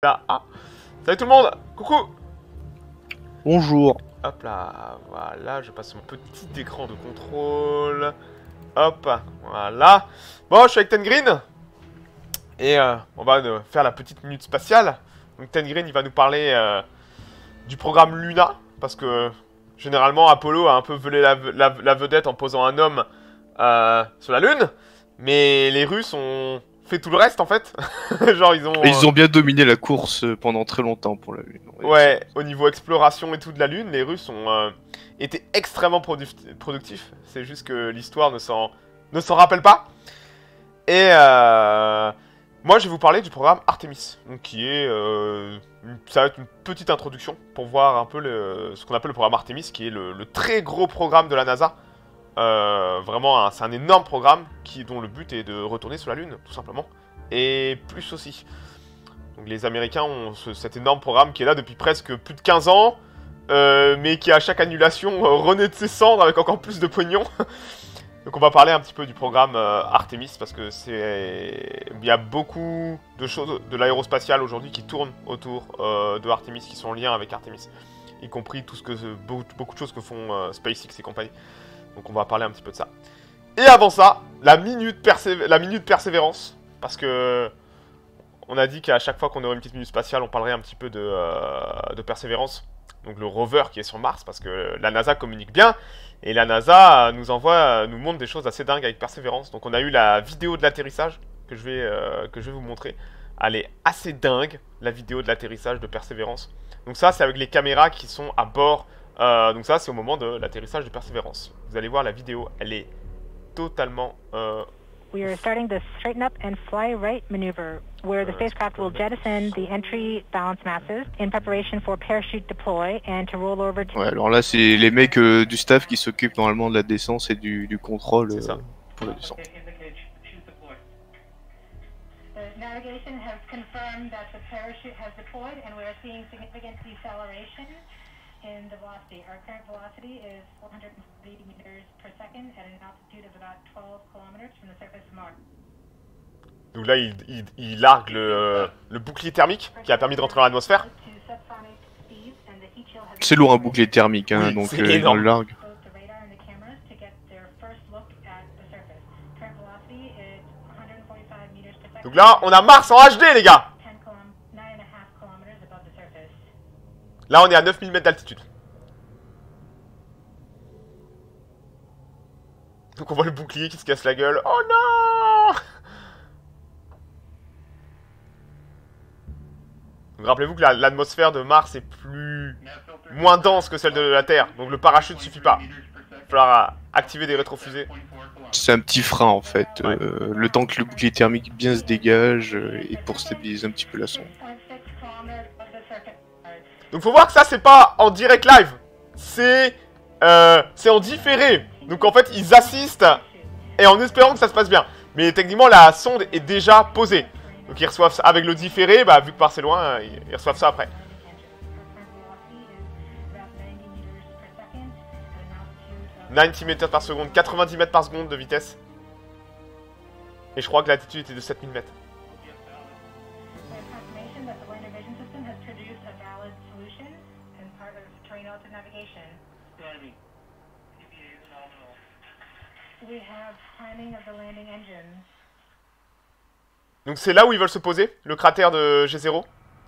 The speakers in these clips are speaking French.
Là, ah, salut tout le monde, coucou. Bonjour. Hop là, voilà, je passe mon petit écran de contrôle. Hop, voilà. Bon, je suis avec Ten Green. Et on va faire la petite minute spatiale. Donc Ten Green, il va nous parler du programme Luna. Parce que généralement, Apollo a un peu volé la vedette en posant un homme sur la Lune. Mais les Russes ont fait tout le reste en fait. Genre Ils ont bien dominé la course pendant très longtemps pour la Lune. Ouais, au niveau exploration et tout de la Lune, les Russes ont été extrêmement productifs. C'est juste que l'histoire ne s'en rappelle pas. Et moi, je vais vous parler du programme Artemis, donc qui est, ça va être une petite introduction pour voir un peu ce qu'on appelle le programme Artemis, qui est le très gros programme de la NASA. Vraiment, c'est un énorme programme dont le but est de retourner sur la Lune, tout simplement, et plus aussi. Donc les Américains ont cet énorme programme qui est là depuis presque plus de 15 ans, mais qui à chaque annulation renaît de ses cendres avec encore plus de pognon. Donc on va parler un petit peu du programme Artemis, parce que il y a beaucoup de choses de l'aérospatiale aujourd'hui qui tournent autour de Artemis, qui sont en lien avec Artemis, y compris beaucoup de choses que font SpaceX et compagnie. Donc on va parler un petit peu de ça. Et avant ça, la minute persévérance, parce que on a dit qu'à chaque fois qu'on aurait une petite minute spatiale, on parlerait un petit peu de persévérance. Donc le rover qui est sur Mars, parce que la NASA communique bien. Et la NASA nous montre des choses assez dingues avec persévérance. Donc on a eu la vidéo de l'atterrissage que je vais vous montrer. Elle est assez dingue, la vidéo de l'atterrissage de persévérance. Donc ça, c'est avec les caméras qui sont à bord. Donc ça, c'est au moment de l'atterrissage de persévérance. Vous allez voir la vidéo, elle est totalement... We are starting the straighten up and fly right maneuver, where the spacecraft will jettison the entry balance masses in preparation for parachute deploy and to roll over to... Ouais, alors là, c'est les mecs du staff qui s'occupent normalement de la descente et du contrôle pour la descente. The navigation has confirmed that the parachute has deployed and we are seeing significant deceleration in the velocity. Our current velocity is 480 meters per second at an altitude of about 12 kilometers from the surface of Mars. Donc là, il largue le bouclier thermique qui a permis de rentrer dans l'atmosphère. C'est lourd un bouclier thermique, hein, Oui, donc c'est il énorme. le largue. Donc là, on a Mars en HD, les gars. Là, on est à 9000 mètres d'altitude. Donc on voit le bouclier qui se casse la gueule. Oh non! Donc rappelez-vous que l'atmosphère de Mars est moins dense que celle de la Terre. Donc le parachute ne suffit pas. Il va falloir activer des rétrofusées. C'est un petit frein en fait. Ouais. Le temps que le bouclier thermique bien se dégage et pour stabiliser un petit peu la sonde. Donc faut voir que ça c'est pas en direct live. C'est en différé. Donc en fait ils assistent et en espérant que ça se passe bien. Mais techniquement la sonde est déjà posée. Donc ils reçoivent ça avec le différé, bah vu que Mars est loin, ils reçoivent ça après. 90 mètres par seconde, 90 mètres par seconde de vitesse. Et je crois que l'altitude était de 7000 mètres. Donc c'est là où ils veulent se poser, le cratère de G0.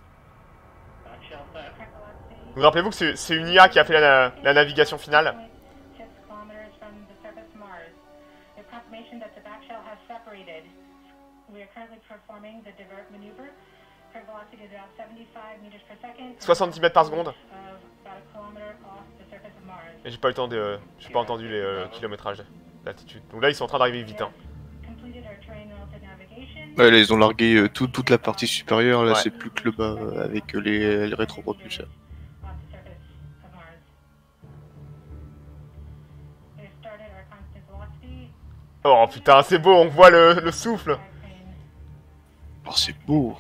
Donc rappelez-vous que c'est une IA qui a fait la navigation finale. « 70 mètres par seconde. » Et j'ai pas entendu les kilométrages d'altitude. Donc là ils sont en train d'arriver vite. Hein. Ouais, là, ils ont largué toute la partie supérieure, là Ouais. c'est plus que le bas avec les rétropropulseurs. Oh putain, c'est beau, on voit le souffle. Oh, c'est beau.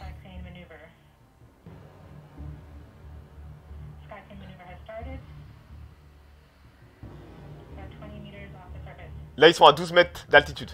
Là ils sont à 12 mètres d'altitude.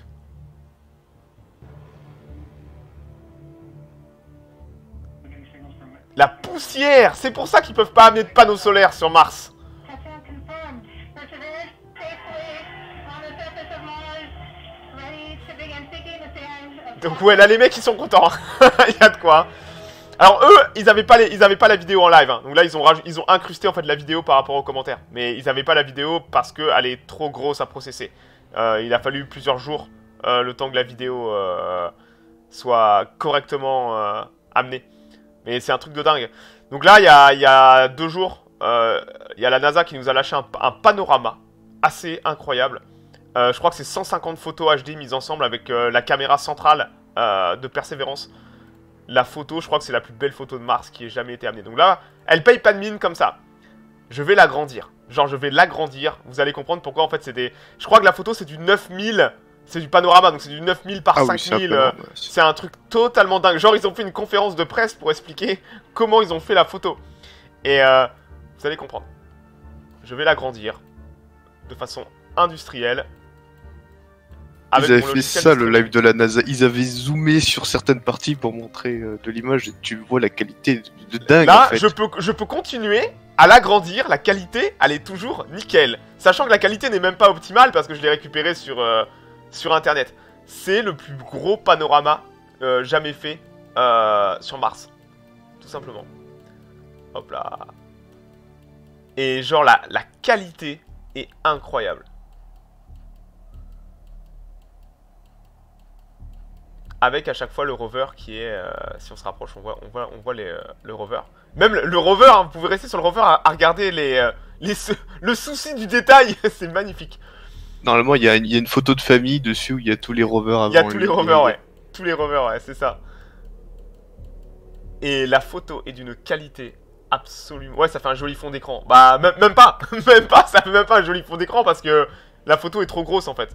La poussière. C'est pour ça qu'ils peuvent pas amener de panneaux solaires sur Mars. Touchdown confirmed. Perseverance safely on the surface of Mars, ready to begin seeking the sands of Donc ouais, là les mecs ils sont contents. Il y a de quoi. Hein. Alors eux, ils avaient pas la vidéo en live. Hein. Donc là ils ont incrusté en fait la vidéo par rapport aux commentaires. Mais ils avaient pas la vidéo parce que elle est trop grosse à processer. Il a fallu plusieurs jours le temps que la vidéo soit correctement amenée. Mais c'est un truc de dingue. Donc là il y a 2 jours, il y a la NASA qui nous a lâché un panorama assez incroyable. Je crois que c'est 150 photos HD mises ensemble avec la caméra centrale de Persévérance. La photo, je crois que c'est la plus belle photo de Mars qui ait jamais été amenée. Donc là, elle paye pas de mine comme ça. Je vais l'agrandir. Genre, je vais l'agrandir. Vous allez comprendre pourquoi, en fait, c'est des... Je crois que la photo, c'est du 9000. C'est du panorama, donc c'est du 9000 par 5000. Oui, c'est un truc totalement dingue. Genre, ils ont fait une conférence de presse pour expliquer comment ils ont fait la photo. Et vous allez comprendre. Je vais l'agrandir de façon industrielle. Ils avaient fait ça, le live de la NASA. Ils avaient zoomé sur certaines parties pour montrer de l'image et tu vois la qualité de dingue. Là, en fait. je peux continuer à l'agrandir. La qualité, elle est toujours nickel. Sachant que la qualité n'est même pas optimale parce que je l'ai récupéré sur Internet. C'est le plus gros panorama jamais fait sur Mars. Tout simplement. Hop là. Et genre, la qualité est incroyable. Avec à chaque fois le rover qui est, si on se rapproche, on voit le rover. Même le rover, hein, vous pouvez rester sur le rover à regarder le souci du détail, c'est magnifique. Normalement, il y a une photo de famille dessus où il y a tous les rovers avant. Il y a tous les rovers, ouais. Tous les rovers, ouais, c'est ça. Et la photo est d'une qualité absolument... Ouais, ça fait un joli fond d'écran. Bah, même pas, même pas, ça fait même pas un joli fond d'écran parce que la photo est trop grosse en fait.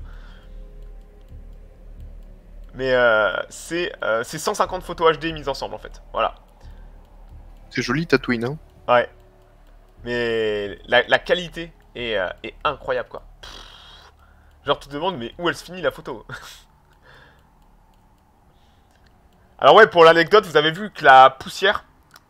Mais c'est 150 photos HD mises ensemble en fait, voilà. C'est joli Tatooine, hein. Ouais. Mais la qualité est incroyable quoi. Genre tu te demandes mais où elle se finit la photo. Alors ouais, pour l'anecdote, vous avez vu que la poussière...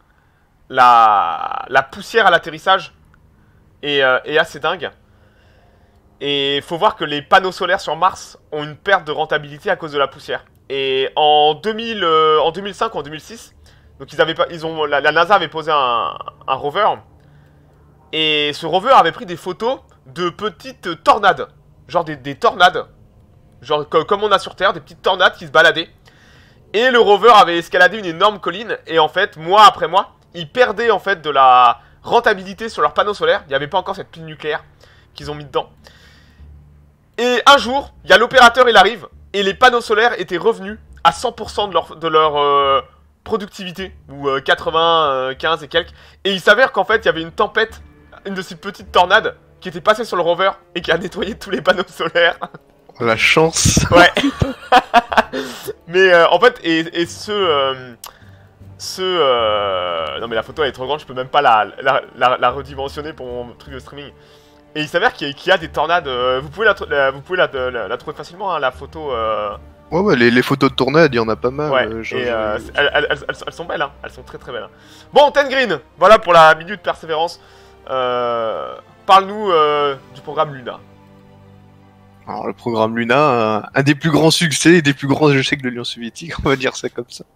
La poussière à l'atterrissage est assez dingue. Et faut voir que les panneaux solaires sur Mars ont une perte de rentabilité à cause de la poussière. Et en 2005 ou en 2006, donc la NASA avait posé un rover. Et ce rover avait pris des photos de petites tornades. Genre des tornades. Genre comme on a sur Terre, des petites tornades qui se baladaient. Et le rover avait escaladé une énorme colline. Et en fait, mois après mois, ils perdaient en fait de la rentabilité sur leurs panneaux solaires. Il n'y avait pas encore cette pile nucléaire qu'ils ont mis dedans. Et un jour, il y a l'opérateur, il arrive, et les panneaux solaires étaient revenus à 100% de leur productivité, ou 95 et quelques. Et il s'avère qu'en fait, il y avait une tempête, une de ces petites tornades, qui était passée sur le rover, et qui a nettoyé tous les panneaux solaires. La chance. Ouais. Mais en fait, non mais la photo elle est trop grande, je peux même pas la redimensionner pour mon truc de streaming. Et il s'avère qu'il y a des tornades, vous pouvez la trouver facilement, hein, la photo... Ouais, les photos de tornades, il y en a pas mal. Ouais, et elles sont belles, hein, elles sont très très belles. Hein. Bon, Ten Green, voilà pour la minute persévérance. Parle-nous du programme Luna. Alors, le programme Luna, un des plus grands succès et des plus grands échecs de l'Union soviétique, on va dire ça comme ça.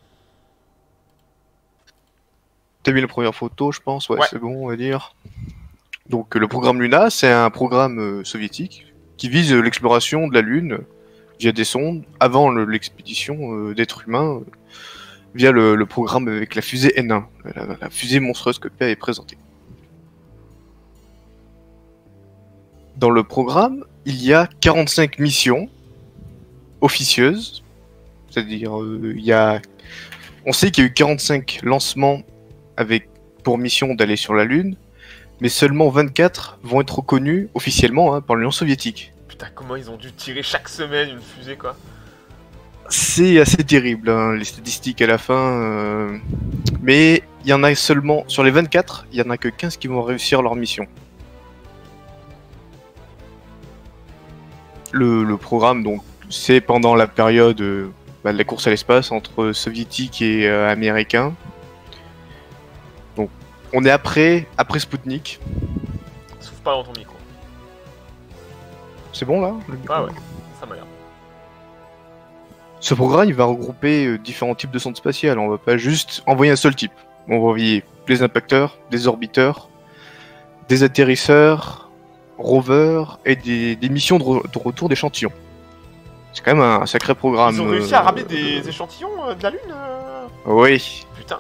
T'as mis la première photo, je pense, ouais. C'est bon, on va dire. Donc le programme Luna, c'est un programme soviétique qui vise l'exploration de la Lune via des sondes avant l'expédition d'êtres humains via le programme avec la fusée N1, la fusée monstrueuse que P avait présentée. Dans le programme, il y a 45 missions officieuses, c'est-à-dire on sait qu'il y a eu 45 lancements avec pour mission d'aller sur la Lune, mais seulement 24 vont être reconnus officiellement par l'Union soviétique. Putain, comment ils ont dû tirer chaque semaine une fusée, quoi. C'est assez terrible, hein, les statistiques à la fin. Mais il y en a seulement, sur les 24, il y en a que 15 qui vont réussir leur mission. Le programme, donc, c'est pendant la période de la course à l'espace entre soviétiques et américains. Donc, on est après Spoutnik. Souffle pas dans ton micro. C'est bon là le micro? Ouais, ça m'a l'air. Ce programme, il va regrouper différents types de sondes spatiales. On va pas juste envoyer un seul type. On va envoyer des impacteurs, des orbiteurs, des atterrisseurs, rovers et des missions de retour d'échantillons. C'est quand même un sacré programme. Ils ont réussi à ramener des échantillons de la Lune Oui. Putain.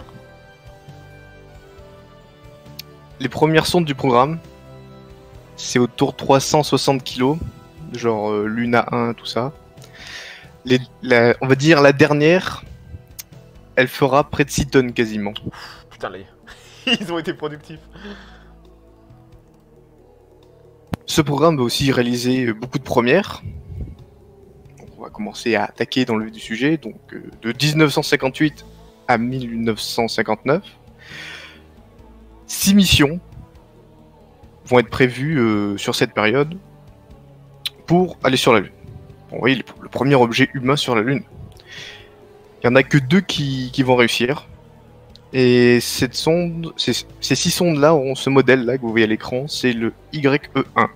Les premières sondes du programme, c'est autour de 360 kilos, genre Luna 1, tout ça. On va dire la dernière, elle fera près de 6 tonnes quasiment. Putain, là, ils ont été productifs. Ce programme va aussi réaliser beaucoup de premières. On va commencer à attaquer dans le vif du sujet, donc de 1958 à 1959. 6 missions vont être prévues sur cette période pour aller sur la Lune. Bon, oui, le premier objet humain sur la Lune. Il n'y en a que 2 qui vont réussir. Et cette sonde, ces 6 sondes-là auront ce modèle-là que vous voyez à l'écran, c'est le YE1.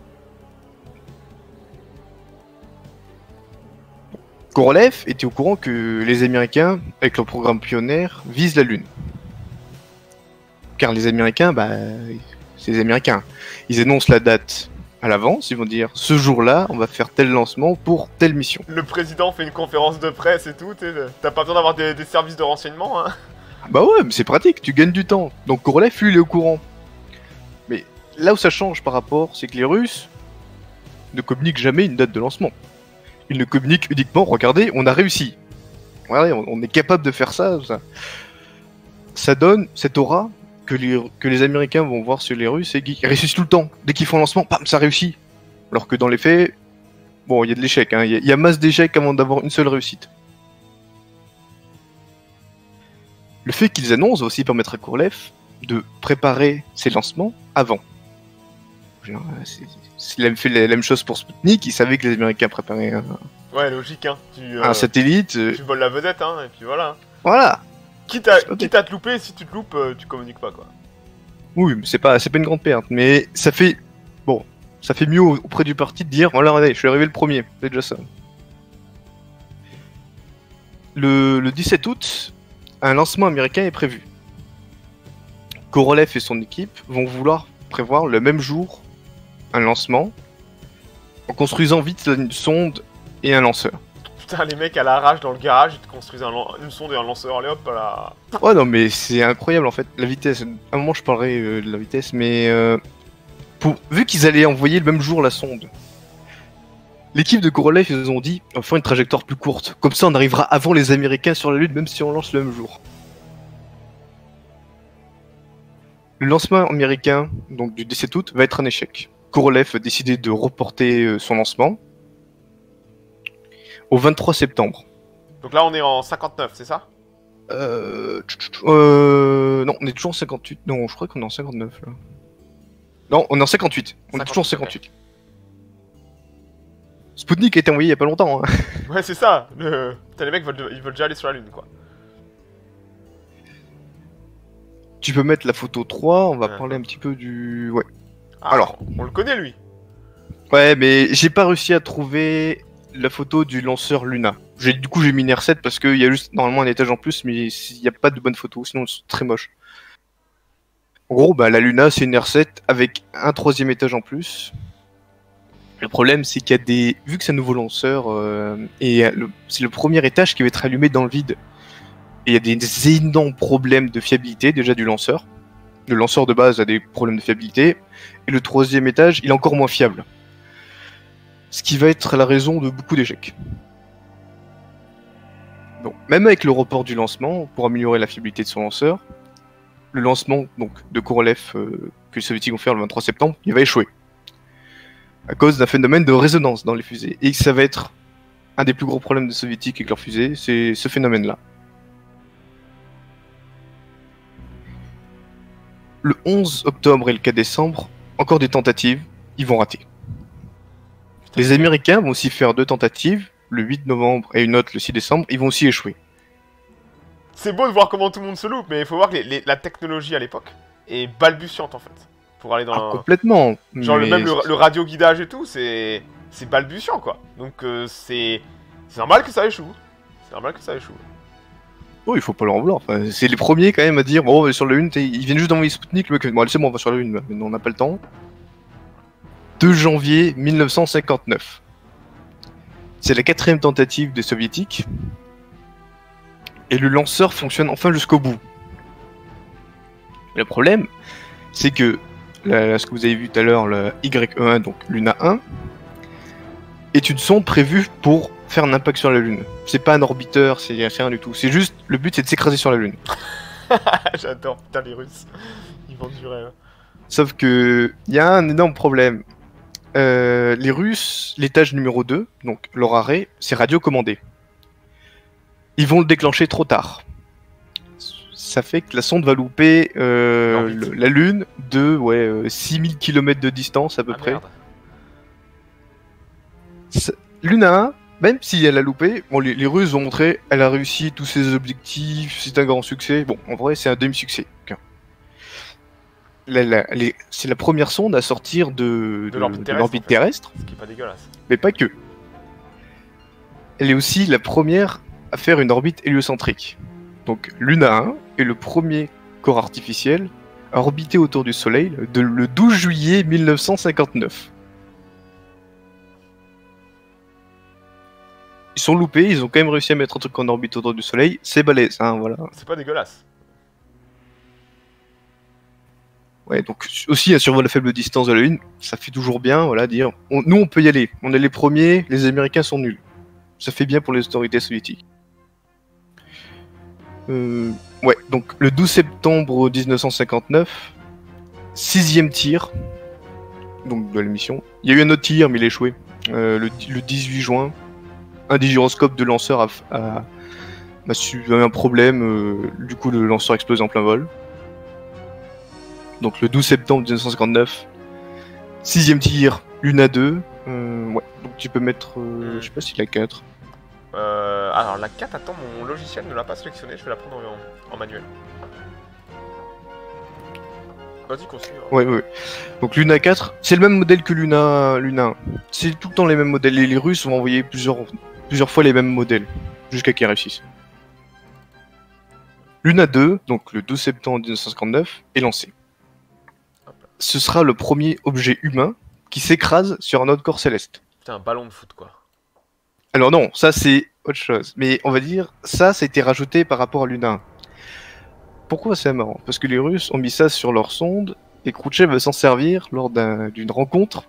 Korolev était au courant que les Américains, avec leur programme Pioneer, visent la Lune. Car les Américains, c'est les Américains. Ils énoncent la date à l'avance, ils vont dire ce jour-là, on va faire tel lancement pour telle mission. Le président fait une conférence de presse et tout, t'as pas besoin d'avoir des services de renseignement, hein. Bah ouais, mais c'est pratique, tu gagnes du temps. Donc Korolev, lui, il est au courant. Mais là où ça change par rapport, c'est que les Russes ne communiquent jamais une date de lancement. Ils ne communiquent uniquement, regardez, on a réussi. Regardez, on est capable de faire ça. Ça donne cette aura que les Américains vont voir sur les Russes et qu'ils réussissent tout le temps. Dès qu'ils font un lancement, bam, ça réussit. Alors que dans les faits, bon, il y a de l'échec, hein. Il y a masse d'échecs avant d'avoir une seule réussite. Le fait qu'ils annoncent va aussi permettre à Korolev de préparer ses lancements avant. Il a fait la même chose pour Sputnik, il savait que les Américains préparaient Ouais, logique, hein. un satellite. Tu voles la vedette, hein, et puis voilà. Voilà. Quitte à te louper, si tu te loupes, tu communiques pas, quoi. Oui, mais c'est pas une grande perte, mais ça fait mieux auprès du parti de dire voilà, regardez, je suis arrivé le premier, c'est déjà ça. Le 17 août, un lancement américain est prévu. Korolev et son équipe vont vouloir prévoir le même jour un lancement en construisant vite une sonde et un lanceur. Putain, les mecs à l'arrache dans le garage, ils te construisent une sonde et un lanceur, allez hop, là. Ouais, non, mais c'est incroyable en fait, la vitesse. À un moment, je parlerai de la vitesse, mais vu qu'ils allaient envoyer le même jour la sonde, l'équipe de Korolev, ils ont dit on va faire une trajectoire plus courte. Comme ça, on arrivera avant les Américains sur la Lune, même si on lance le même jour. Le lancement américain, donc du 17 août, va être un échec. Korolev a décidé de reporter son lancement au 23 septembre. Donc là, on est en 59, c'est ça? Non, on est toujours en 58. Non, je crois qu'on est en 59 là. Non, on est en 58. On est toujours en 58. Okay. Sputnik a été envoyé il y a pas longtemps. Hein. Ouais, c'est ça. Putain, les mecs ils veulent déjà aller sur la Lune, quoi. Tu peux mettre la photo 3, on va parler un petit peu du... Ouais. Ah, alors, on le connaît, lui. Ouais, mais j'ai pas réussi à trouver la photo du lanceur Luna. Du coup, j'ai mis une R7 parce qu'il y a juste normalement un étage en plus, mais il n'y a pas de bonne photo, sinon c'est très moche. En gros, la Luna, c'est une R7 avec un 3e étage en plus. Le problème, c'est qu'il y a des... Vu que c'est un nouveau lanceur, c'est le premier étage qui va être allumé dans le vide. Et il y a des énormes problèmes de fiabilité, déjà, du lanceur. Le lanceur de base a des problèmes de fiabilité. Et le 3e étage, il est encore moins fiable. Ce qui va être la raison de beaucoup d'échecs. Bon, même avec le report du lancement, pour améliorer la fiabilité de son lanceur, le lancement donc, de Korolev que les soviétiques vont faire le 23 septembre, il va échouer. À cause d'un phénomène de résonance dans les fusées. Et ça va être un des plus gros problèmes des soviétiques avec leurs fusées, c'est ce phénomène-là. Le 11 octobre et le 4 décembre, encore des tentatives, ils vont rater. Les Américains vont aussi faire 2 tentatives, le 8 novembre et une autre le 6 décembre, ils vont aussi échouer. c'est beau de voir comment tout le monde se loupe, mais il faut voir que la technologie à l'époque est balbutiante en fait. Pour aller dans complètement. Genre mais... même le radio-guidage et tout, c'est balbutiant quoi. Donc c'est normal que ça échoue. C'est normal que ça échoue. Oh, il faut pas leur en vouloir. Enfin, c'est les premiers quand même à dire bon, sur la Lune, ils viennent juste d'envoyer Sputnik, le mec, bon, allez, c'est bon, on va sur la Lune, mais on n'a pas le temps. 2 janvier 1959. C'est la 4ème tentative des soviétiques. Et le lanceur fonctionne enfin jusqu'au bout. Le problème, c'est que ce que vous avez vu tout à l'heure, le YE1, donc Luna 1, est une sonde prévue pour faire un impact sur la Lune. C'est pas un orbiteur, c'est rien du tout. C'est juste, le but c'est de s'écraser sur la Lune. J'adore, putain les Russes. Ils vendent du rêve. Sauf que, il y a un énorme problème. Les Russes, l'étage numéro 2, donc leur arrêt, c'est radiocommandé. Ils vont le déclencher trop tard. Ça fait que la sonde va louper la Lune de 6000 km de distance à peu près. Luna 1, même si elle a loupé, bon, les Russes ont montré, elle a réussi tous ses objectifs, c'est un grand succès. Bon, en vrai, c'est un demi-succès. C'est la première sonde à sortir de l'orbite terrestre. Ce qui est pas dégueulasse. Mais pas que. Elle est aussi la première à faire une orbite héliocentrique. Donc Luna 1 est le premier corps artificiel à orbiter autour du Soleil le 12 juillet 1959. Ils sont loupés, ils ont quand même réussi à mettre un truc en orbite autour du Soleil, c'est balèze, hein, voilà. C'est pas dégueulasse. Ouais, donc aussi un survol à faible distance de la Lune, ça fait toujours bien, voilà, dire nous on peut y aller, on est les premiers, les Américains sont nuls. Ça fait bien pour les autorités soviétiques. Ouais, donc le 12 septembre 1959, 6e tir donc de la mission. Il y a eu un autre tir, mais il a échoué. Le 18 juin, un des gyroscopes de lanceur a eu un problème, du coup le lanceur a explosé en plein vol. Donc le 12 septembre 1959, 6e tir, Luna 2. Ouais, donc tu peux mettre, je sais pas si la 4. Alors la 4, attends, mon logiciel ne l'a pas sélectionné, je vais la prendre en manuel. Vas-y, continue. Ouais. Donc Luna 4, c'est le même modèle que Luna 1. C'est tout le temps les mêmes modèles. Les Russes ont envoyé plusieurs fois les mêmes modèles, jusqu'à qu'ils réussissent. Luna 2, donc le 12 septembre 1959, est lancé. Ce sera le premier objet humain qui s'écrase sur un autre corps céleste. Putain, un ballon de foot, quoi. Alors non, ça c'est autre chose. Mais on va dire, ça a été rajouté par rapport à Luna 1. Pourquoi c'est marrant? Parce que les Russes ont mis ça sur leur sonde, et Khrouchtchev va s'en servir lors d'une rencontre.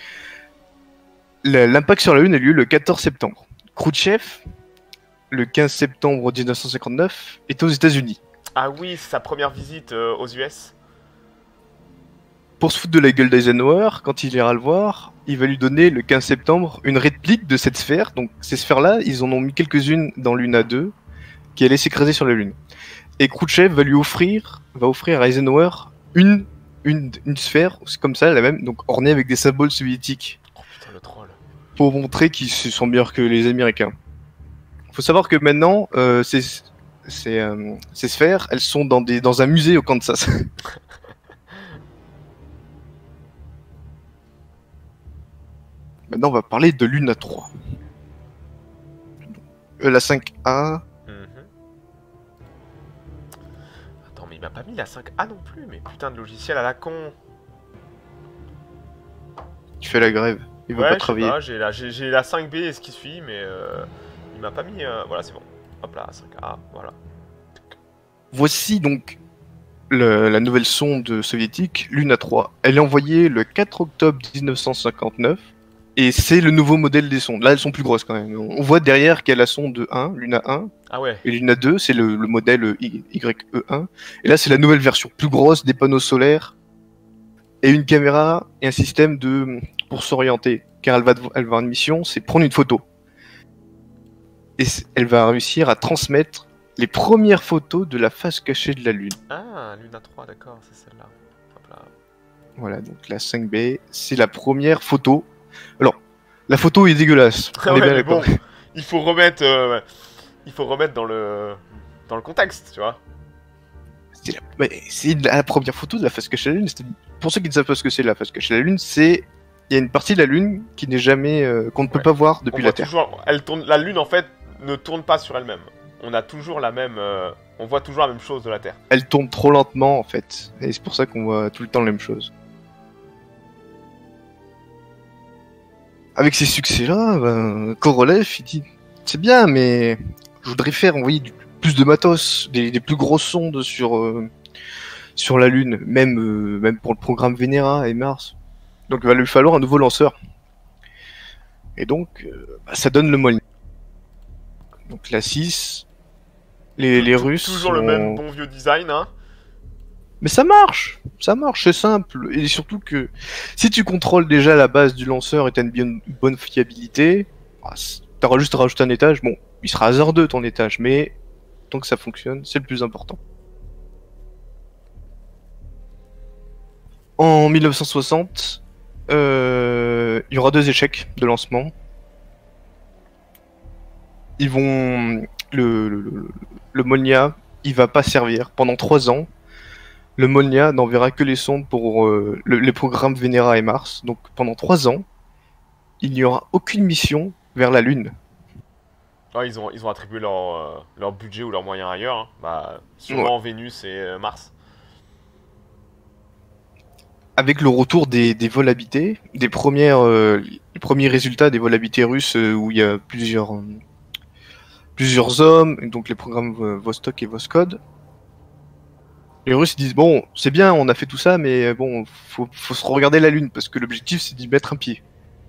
L'impact sur la Lune a lieu le 14 septembre. Khrouchtchev, le 15 septembre 1959, est aux États-Unis. Ah oui, c'est sa première visite aux US. Pour se foutre de la gueule d'Eisenhower, quand il ira le voir, il va lui donner le 15 septembre une réplique de cette sphère. Donc ces sphères-là, ils en ont mis quelques-unes dans Luna 2, qui allait s'écraser sur la Lune. Et Khrouchtchev va offrir à Eisenhower une sphère, c'est comme ça, la même, donc ornée avec des symboles soviétiques. Oh putain, le troll. Pour montrer qu'ils sont meilleurs que les Américains. Faut savoir que maintenant, ces sphères, elles sont dans un musée au Kansas. Maintenant, on va parler de Luna 3. La 5A. Attends, mais il m'a pas mis la 5A non plus, mais putain de logiciel à la con. Tu fais la grève, il veut pas travailler. J'ai la 5B et ce qui suit, mais il m'a pas mis... Voilà, c'est bon. Hop là, 5A, voilà. Voici donc la nouvelle sonde soviétique, Luna 3. Elle est envoyée le 4 octobre 1959. Et c'est le nouveau modèle des sondes. Là, elles sont plus grosses quand même. On voit derrière qu'il y a la sonde 1, Luna 1. Ah ouais. Et Luna 2, c'est le modèle YE1. Et là, c'est la nouvelle version. Plus grosse, des panneaux solaires. Et une caméra et un système pour s'orienter. Car elle va avoir une mission, c'est prendre une photo. Et elle va réussir à transmettre les premières photos de la face cachée de la Lune. Ah, Luna 3, d'accord, c'est celle-là. Hop là. Voilà, donc la 5B, c'est la première photo. Alors, la photo est dégueulasse. Ah ouais, mais bon, il faut remettre dans le dans le contexte, tu vois. C'est la première photo de la face cachée de la Lune. Pour ceux qui ne savent pas ce que c'est la face cachée de la Lune, il y a une partie de la Lune qui n'est jamais, qu'on ne peut pas voir depuis la Terre. La Lune en fait ne tourne pas sur elle-même. On a toujours la même, on voit toujours la même chose de la Terre. Elle tourne trop lentement en fait, et c'est pour ça qu'on voit tout le temps la même chose. Avec ces succès-là, Korolev il dit c'est bien, mais je voudrais envoyer plus de matos, des plus grosses sondes sur la Lune, même pour le programme Venera et Mars. Donc il va lui falloir un nouveau lanceur. Et donc, ça donne le Molniya. Donc la 6, les Russes... Toujours le même bon vieux design, hein. Mais ça marche, c'est simple. Et surtout que si tu contrôles déjà la base du lanceur et t'as une bonne fiabilité, t'auras juste à rajouter un étage. Bon, il sera hasardeux ton étage, mais tant que ça fonctionne, c'est le plus important. En 1960, il y aura 2 échecs de lancement. Le Molniya, il va pas servir pendant 3 ans. Le Molniya n'enverra que les sondes pour les programmes Venera et Mars. Donc pendant 3 ans, il n'y aura aucune mission vers la Lune. Ah, ils ont attribué leur budget ou leurs moyens ailleurs. Hein. Sûrement Vénus et Mars. Avec le retour des vols habités, les premiers résultats des vols habités russes où il y a plusieurs hommes, donc les programmes Vostok et Voskhod. Les Russes disent bon, c'est bien, on a fait tout ça, mais bon, faut se regarder la Lune parce que l'objectif c'est d'y mettre un pied.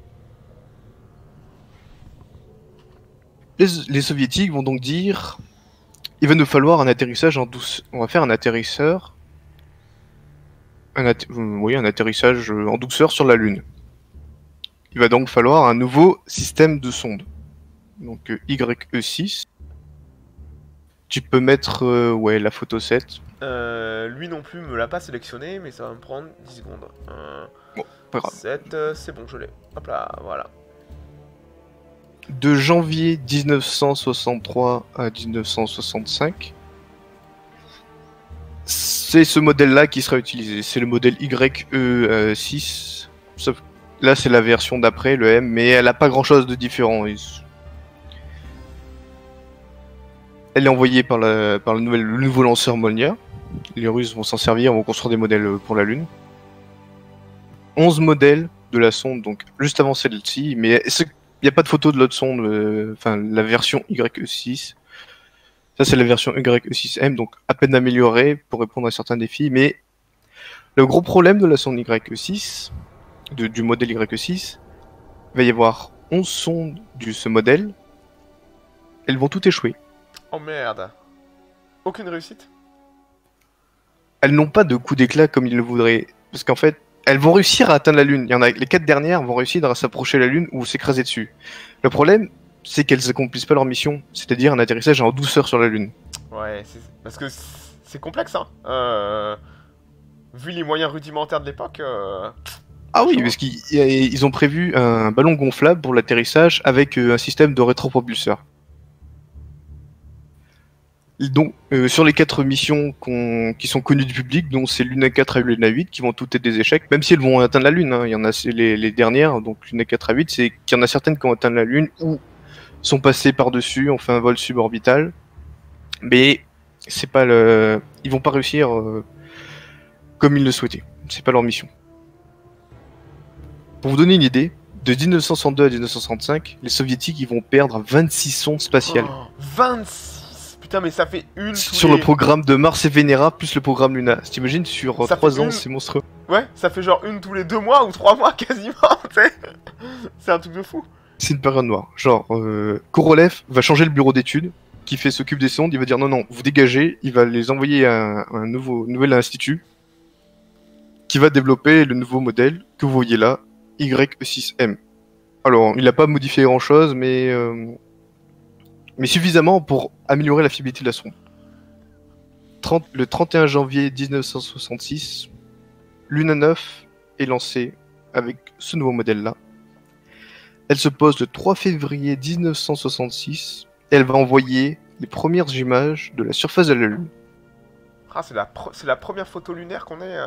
Les Soviétiques vont donc dire il va nous falloir un atterrissage en douce. On va faire un atterrisseur. Un atterrissage en douceur sur la Lune. Il va donc falloir un nouveau système de sonde. Donc YE6. Tu peux mettre la photo 7. Lui non plus me l'a pas sélectionné, mais ça va me prendre 10 secondes. Bon, pas grave. 7, c'est bon, je l'ai. Hop là, voilà. De janvier 1963 à 1965, c'est ce modèle-là qui sera utilisé. C'est le modèle YE6. Sauf là, c'est la version d'après, le M, mais elle n'a pas grand-chose de différent. Elle est envoyée par le nouveau lanceur Molniya. Les Russes vont s'en servir, vont construire des modèles pour la Lune. 11 modèles de la sonde, donc juste avant celle-ci, mais il n'y a pas de photo de l'autre sonde, la version YE6. Ça, c'est la version YE6M, donc à peine améliorée pour répondre à certains défis, mais le gros problème de la sonde YE6, du modèle YE6, il va y avoir 11 sondes de ce modèle, elles vont toutes échouer. Oh merde. Aucune réussite? Elles n'ont pas de coup d'éclat comme ils le voudraient. Parce qu'en fait, elles vont réussir à atteindre la Lune. Il y en a, les 4 dernières vont réussir à s'approcher de la Lune ou s'écraser dessus. Le problème, c'est qu'elles n'accomplissent pas leur mission. C'est-à-dire un atterrissage en douceur sur la Lune. Ouais, parce que c'est complexe, hein. Vu les moyens rudimentaires de l'époque... Ah oui, parce qu'ils ont prévu un ballon gonflable pour l'atterrissage avec un système de rétropropulseur. Donc, sur les 4 missions qui sont connues du public, dont c'est Luna 4 et Luna 8, qui vont toutes être des échecs, même si elles vont atteindre la Lune. Hein. Il y en a les dernières, donc Luna 4 à 8, c'est qu'il y en a certaines qui ont atteint la Lune ou sont passées par-dessus, ont fait un vol suborbital. Mais c'est pas ils vont pas réussir comme ils le souhaitaient. C'est pas leur mission. Pour vous donner une idée, de 1962 à 1965, les soviétiques ils vont perdre 26 sondes spatiales. Oh, 26. Putain, mais ça fait une sur le programme de Mars et Venera plus le programme Luna. T'imagines sur 3 ans, c'est monstrueux. Ouais, ça fait genre une tous les 2 mois ou 3 mois quasiment, tu sais. C'est un truc de fou. C'est une période noire. Genre, Korolev va changer le bureau d'études qui s'occupe des sondes. Il va dire non, vous dégagez. Il va les envoyer à un nouvel institut qui va développer le nouveau modèle que vous voyez là, YE6M. Alors, il n'a pas modifié grand chose, mais suffisamment pour améliorer la fiabilité de la sonde. Le 31 janvier 1966, Luna 9 est lancée avec ce nouveau modèle-là. Elle se pose le 3 février 1966 et elle va envoyer les premières images de la surface de la Lune. Ah, c'est la première photo lunaire qu'on ait.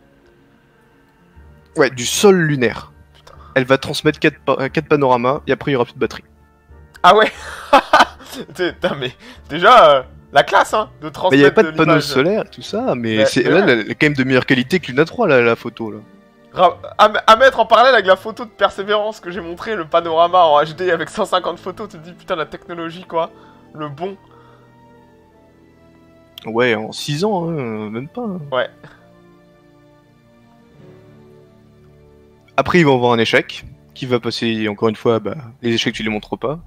Ouais, du sol lunaire. Putain. Elle va transmettre 4 panoramas et après il n'y aura plus de batterie. Ah ouais. Putain, mais déjà la classe hein, de Mais transmettre. il n'y avait pas de panneaux l'image. solaires et tout ça, mais Mais- c'est mais là, ouais. elle est quand même de meilleure qualité que Luna 3, la photo là. À mettre en parallèle avec la photo de Persévérance que j'ai montré, le panorama en HD avec 150 photos, tu te dis putain la technologie quoi, le bon. Ouais, en 6 ans, hein, même pas. Hein. Ouais. Après, ils vont avoir un échec, qui va passer, encore une fois, bah, les échecs, tu les montres pas.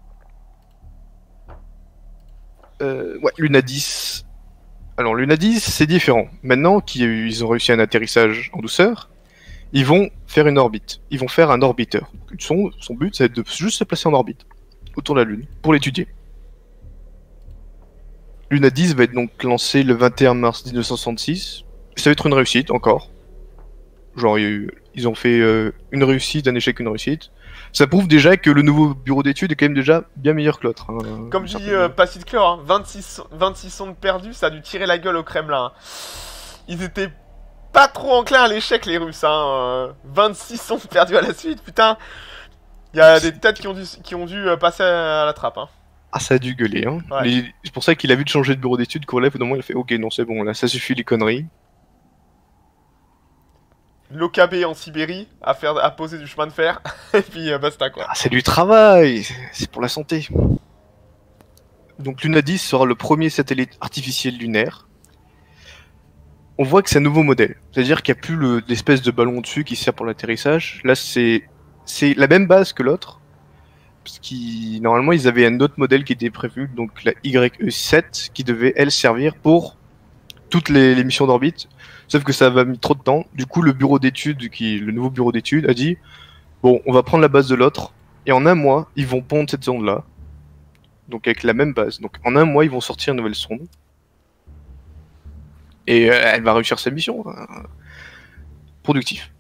Ouais, Luna 10. Alors, Luna 10, c'est différent. Maintenant qu'ils ont réussi un atterrissage en douceur, ils vont faire une orbite. Ils vont faire un orbiteur. Son but, c'est de juste se placer en orbite, autour de la Lune, pour l'étudier. Luna 10 va être donc lancé le 21 mars 1966. Ça va être une réussite, encore. Genre, ils ont fait une réussite, un échec, une réussite. Ça prouve déjà que le nouveau bureau d'études est quand même déjà bien meilleur que l'autre. Hein, Comme dit certainement. Passy de Clore, hein, 26 sondes perdues, ça a dû tirer la gueule au Kremlin. Hein. Ils étaient pas trop enclins à l'échec les Russes. Hein. 26 sondes perdues à la suite, putain. Il y a des têtes qui ont dû passer à la trappe. Hein. Ah, ça a dû gueuler. Hein. Ouais. Mais c'est pour ça qu'il a vu de changer de bureau d'études. Korolev, au moment, il a fait ok, non, c'est bon, là, ça suffit les conneries. L'OKB en Sibérie à poser du chemin de fer. Et puis basta quoi. Ah, c'est du travail, c'est pour la santé. Donc Luna 10 sera le premier satellite artificiel lunaire. On voit que c'est un nouveau modèle. C'est-à-dire qu'il n'y a plus l'espèce de ballon au-dessus qui sert pour l'atterrissage. Là, c'est la même base que l'autre. Parce qu'ils, normalement, ils avaient un autre modèle qui était prévu, donc la YE7, qui devait, elle, servir pour toutes les missions d'orbite. Sauf que ça va mis trop de temps. Du coup, le bureau d'études, le nouveau bureau d'études, a dit bon, on va prendre la base de l'autre, et en un mois, ils vont pondre cette sonde-là. Donc avec la même base. Donc en un mois, ils vont sortir une nouvelle sonde. Et elle va réussir sa mission. Productif.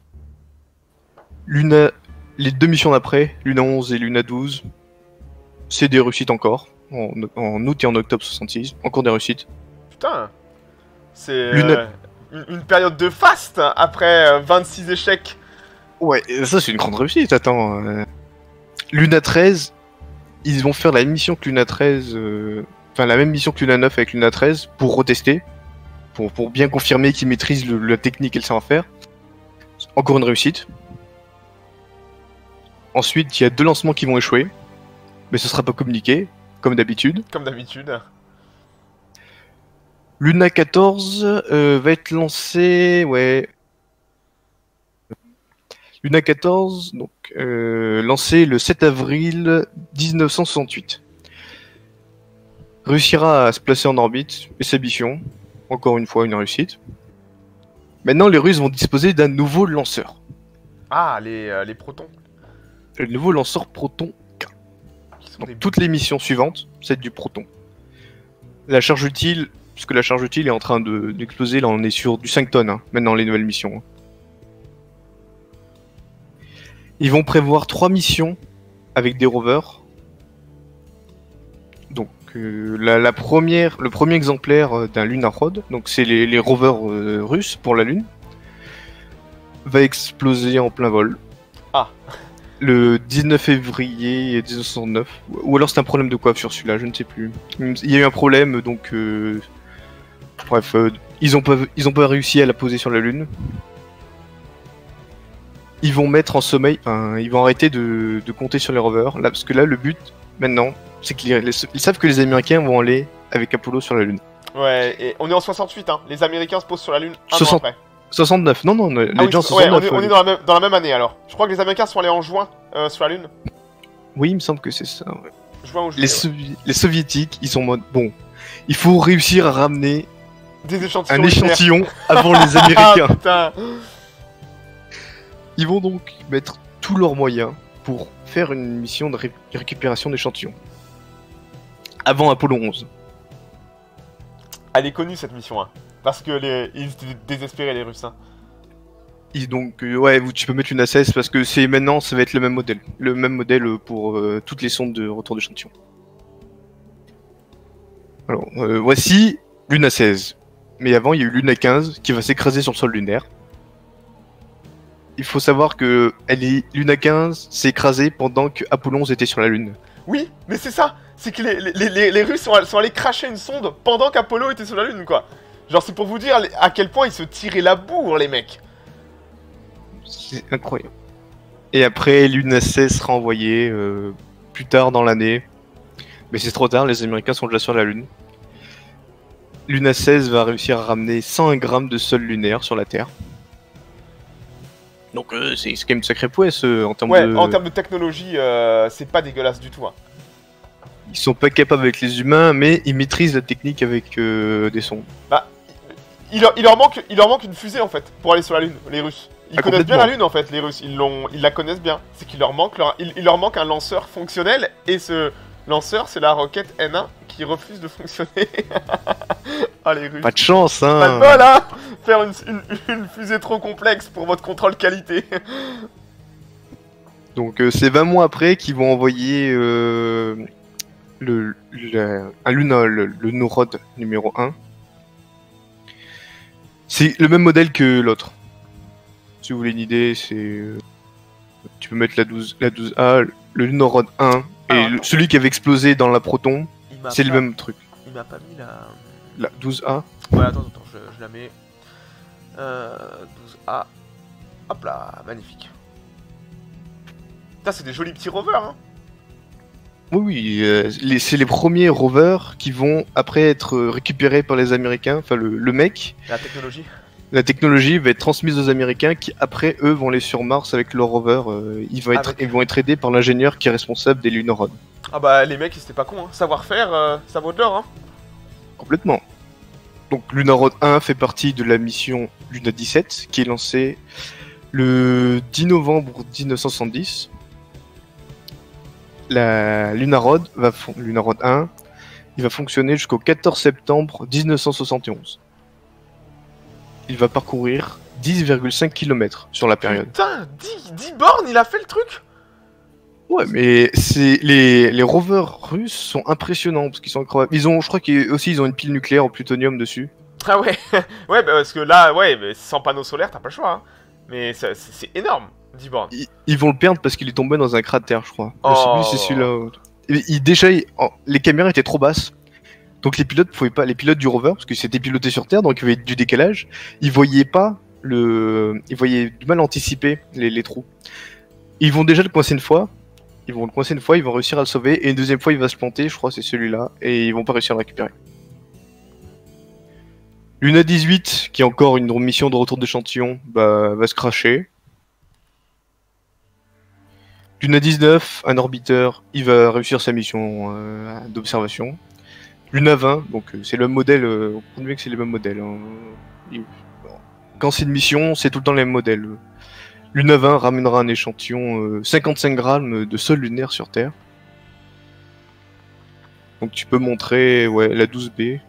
Les 2 missions d'après, Luna 11 et Luna 12, c'est des réussites encore. En août et en octobre 66, encore des réussites. Putain. C'est Luna- une période de faste après 26 échecs. Ouais, ça c'est une grande réussite, attends. Luna 13, ils vont faire la même mission que Luna 13, enfin la même mission que Luna 9 avec Luna 13 pour retester, pour bien confirmer qu'ils maîtrisent la technique et le savoir-faire. Encore une réussite. Ensuite, il y a 2 lancements qui vont échouer, mais ce sera pas communiqué, comme d'habitude. Comme d'habitude. Luna 14 va être lancé, ouais. Luna 14, donc lancé le 7 avril 1968. Réussira à se placer en orbite, et sa mission, encore une fois une réussite. Maintenant, les Russes vont disposer d'un nouveau lanceur. Ah, les protons. Le nouveau lanceur Proton K. Qui sont Donc des- toutes les missions suivantes, c'est du Proton. La charge utile, puisque la charge utile est en train d'exploser, là on est sur du 5 tonnes, hein, maintenant les nouvelles missions. Ils vont prévoir 3 missions avec des rovers. Donc le premier exemplaire d'un Lunarod, donc c'est les rovers russes pour la Lune, va exploser en plein vol. Ah. Le 19 février 1969. Ou alors c'est un problème de coiffure celui-là, je ne sais plus. Il y a eu un problème, donc... Bref, ils ont pas réussi à la poser sur la Lune. Ils vont mettre en sommeil, enfin, ils vont arrêter de compter sur les rovers, là, parce que là, le but, maintenant, c'est qu'ils savent que les Américains vont aller avec Apollo sur la Lune. Ouais, et on est en 68, hein. Les Américains se posent sur la Lune un an 60. après. 69, non, les Ah oui, gens ouais, 69. on est dans la même année alors. Je crois que les Américains sont allés en juin sur la Lune. Oui, il me semble que c'est ça. Ouais. Juin ou juillet. Les Soviétiques, ils sont en mode, bon, il faut réussir à ramener Des échantillons. un lunaires. échantillon avant les Ah Américains. putain. Ils vont donc mettre tous leurs moyens pour faire une mission de récupération d'échantillons. Avant Apollo 11. Elle est connue cette mission, hein. Parce que ils étaient désespérés les Russes. Hein. Donc, ouais, tu peux mettre une A16 parce que maintenant, ça va être le même modèle. Le même modèle pour toutes les sondes de retour d'échantillons. Alors, voici Luna 16. Mais avant, il y a eu Luna 15 qui va s'écraser sur le sol lunaire. Il faut savoir que Luna 15 s'est écrasée pendant que Apollo 11 était sur la Lune. Oui, mais c'est ça. C'est que les Russes sont allés cracher une sonde pendant qu'Apollo était sur la Lune, quoi. Genre, c'est pour vous dire à quel point ils se tiraient la bourre, les mecs. C'est incroyable. Et après, Luna 16 sera envoyée plus tard dans l'année. Mais c'est trop tard, les Américains sont déjà sur la Lune. Luna 16 va réussir à ramener 101 grammes de sol lunaire sur la Terre. Donc c'est quand même une sacrée prouesse en termes de... Ouais, en termes de technologie, c'est pas dégueulasse du tout. Hein. Ils sont pas capables avec les humains, mais ils maîtrisent la technique avec des sondes. Bah, il leur manque une fusée en fait pour aller sur la Lune, les Russes. Ils connaissent bien la Lune en fait, les Russes. Ils la connaissent bien. C'est qu'il leur manque il leur manque un lanceur fonctionnel et ce lanceur, c'est la roquette N1 qui refuse de fonctionner. Ah les Russes. Pas de chance, hein. Pas de bol, hein. Faire une fusée trop complexe pour votre contrôle qualité. Donc c'est 20 mois après qu'ils vont envoyer le Lunorod numéro 1. C'est le même modèle que l'autre. Si vous voulez une idée, c'est... tu peux mettre la 12A, le Lunorod 1, et celui qui avait explosé dans la Proton, c'est le même truc. Il m'a pas mis la... La 12A. Ouais, attends, je la mets... 12A... Hop là, magnifique. Putain, c'est des jolis petits rovers, hein. Oui, c'est les premiers rovers qui vont après être récupérés par les Américains, enfin le mec. La technologie. La technologie va être transmise aux Américains qui après eux vont aller sur Mars avec leur rover. Ils vont être aidés par l'ingénieur qui est responsable des Lunorod. Ah bah les mecs ils étaient pas cons, hein. Savoir-faire, ça vaut de l'or, hein. Complètement. Donc Lunorod 1 fait partie de la mission Luna 17 qui est lancée le 10 novembre 1970. La Lunorod 1, il va fonctionner jusqu'au 14 septembre 1971. Il va parcourir 10,5 km sur la période. Putain, 10 bornes, il a fait le truc. Ouais, mais c'est les rovers russes sont impressionnants parce qu'ils sont incroyables. Je crois qu'ils ont une pile nucléaire au plutonium dessus. Ah ouais, ouais, bah parce que là, ouais, mais sans panneaux solaires, t'as pas le choix. Hein. Mais c'est énorme, 10 bornes. Ils vont le perdre parce qu'il est tombé dans un cratère, je crois. Oh. Je sais plus si c'est celui-là. Les caméras étaient trop basses. Donc les pilotes pouvaient pas, les pilotes du rover, parce que c'était piloté sur Terre, donc il y avait du décalage, ils voyaient du mal à anticiper les trous. Ils vont déjà le coincer une fois, ils vont réussir à le sauver, et une deuxième fois il va se planter, je crois c'est celui-là, et ils vont pas réussir à le récupérer. Luna 18, qui est encore une mission de retour d'échantillon, va se crasher. Luna 19, un orbiteur, il va réussir sa mission d'observation. Luna 20, donc c'est le même modèle, on comprend bien que c'est le même modèle. Hein. Quand c'est une mission, c'est tout le temps les mêmes modèles. Luna 20 ramènera un échantillon 55 grammes de sol lunaire sur Terre. Donc tu peux montrer la 12B.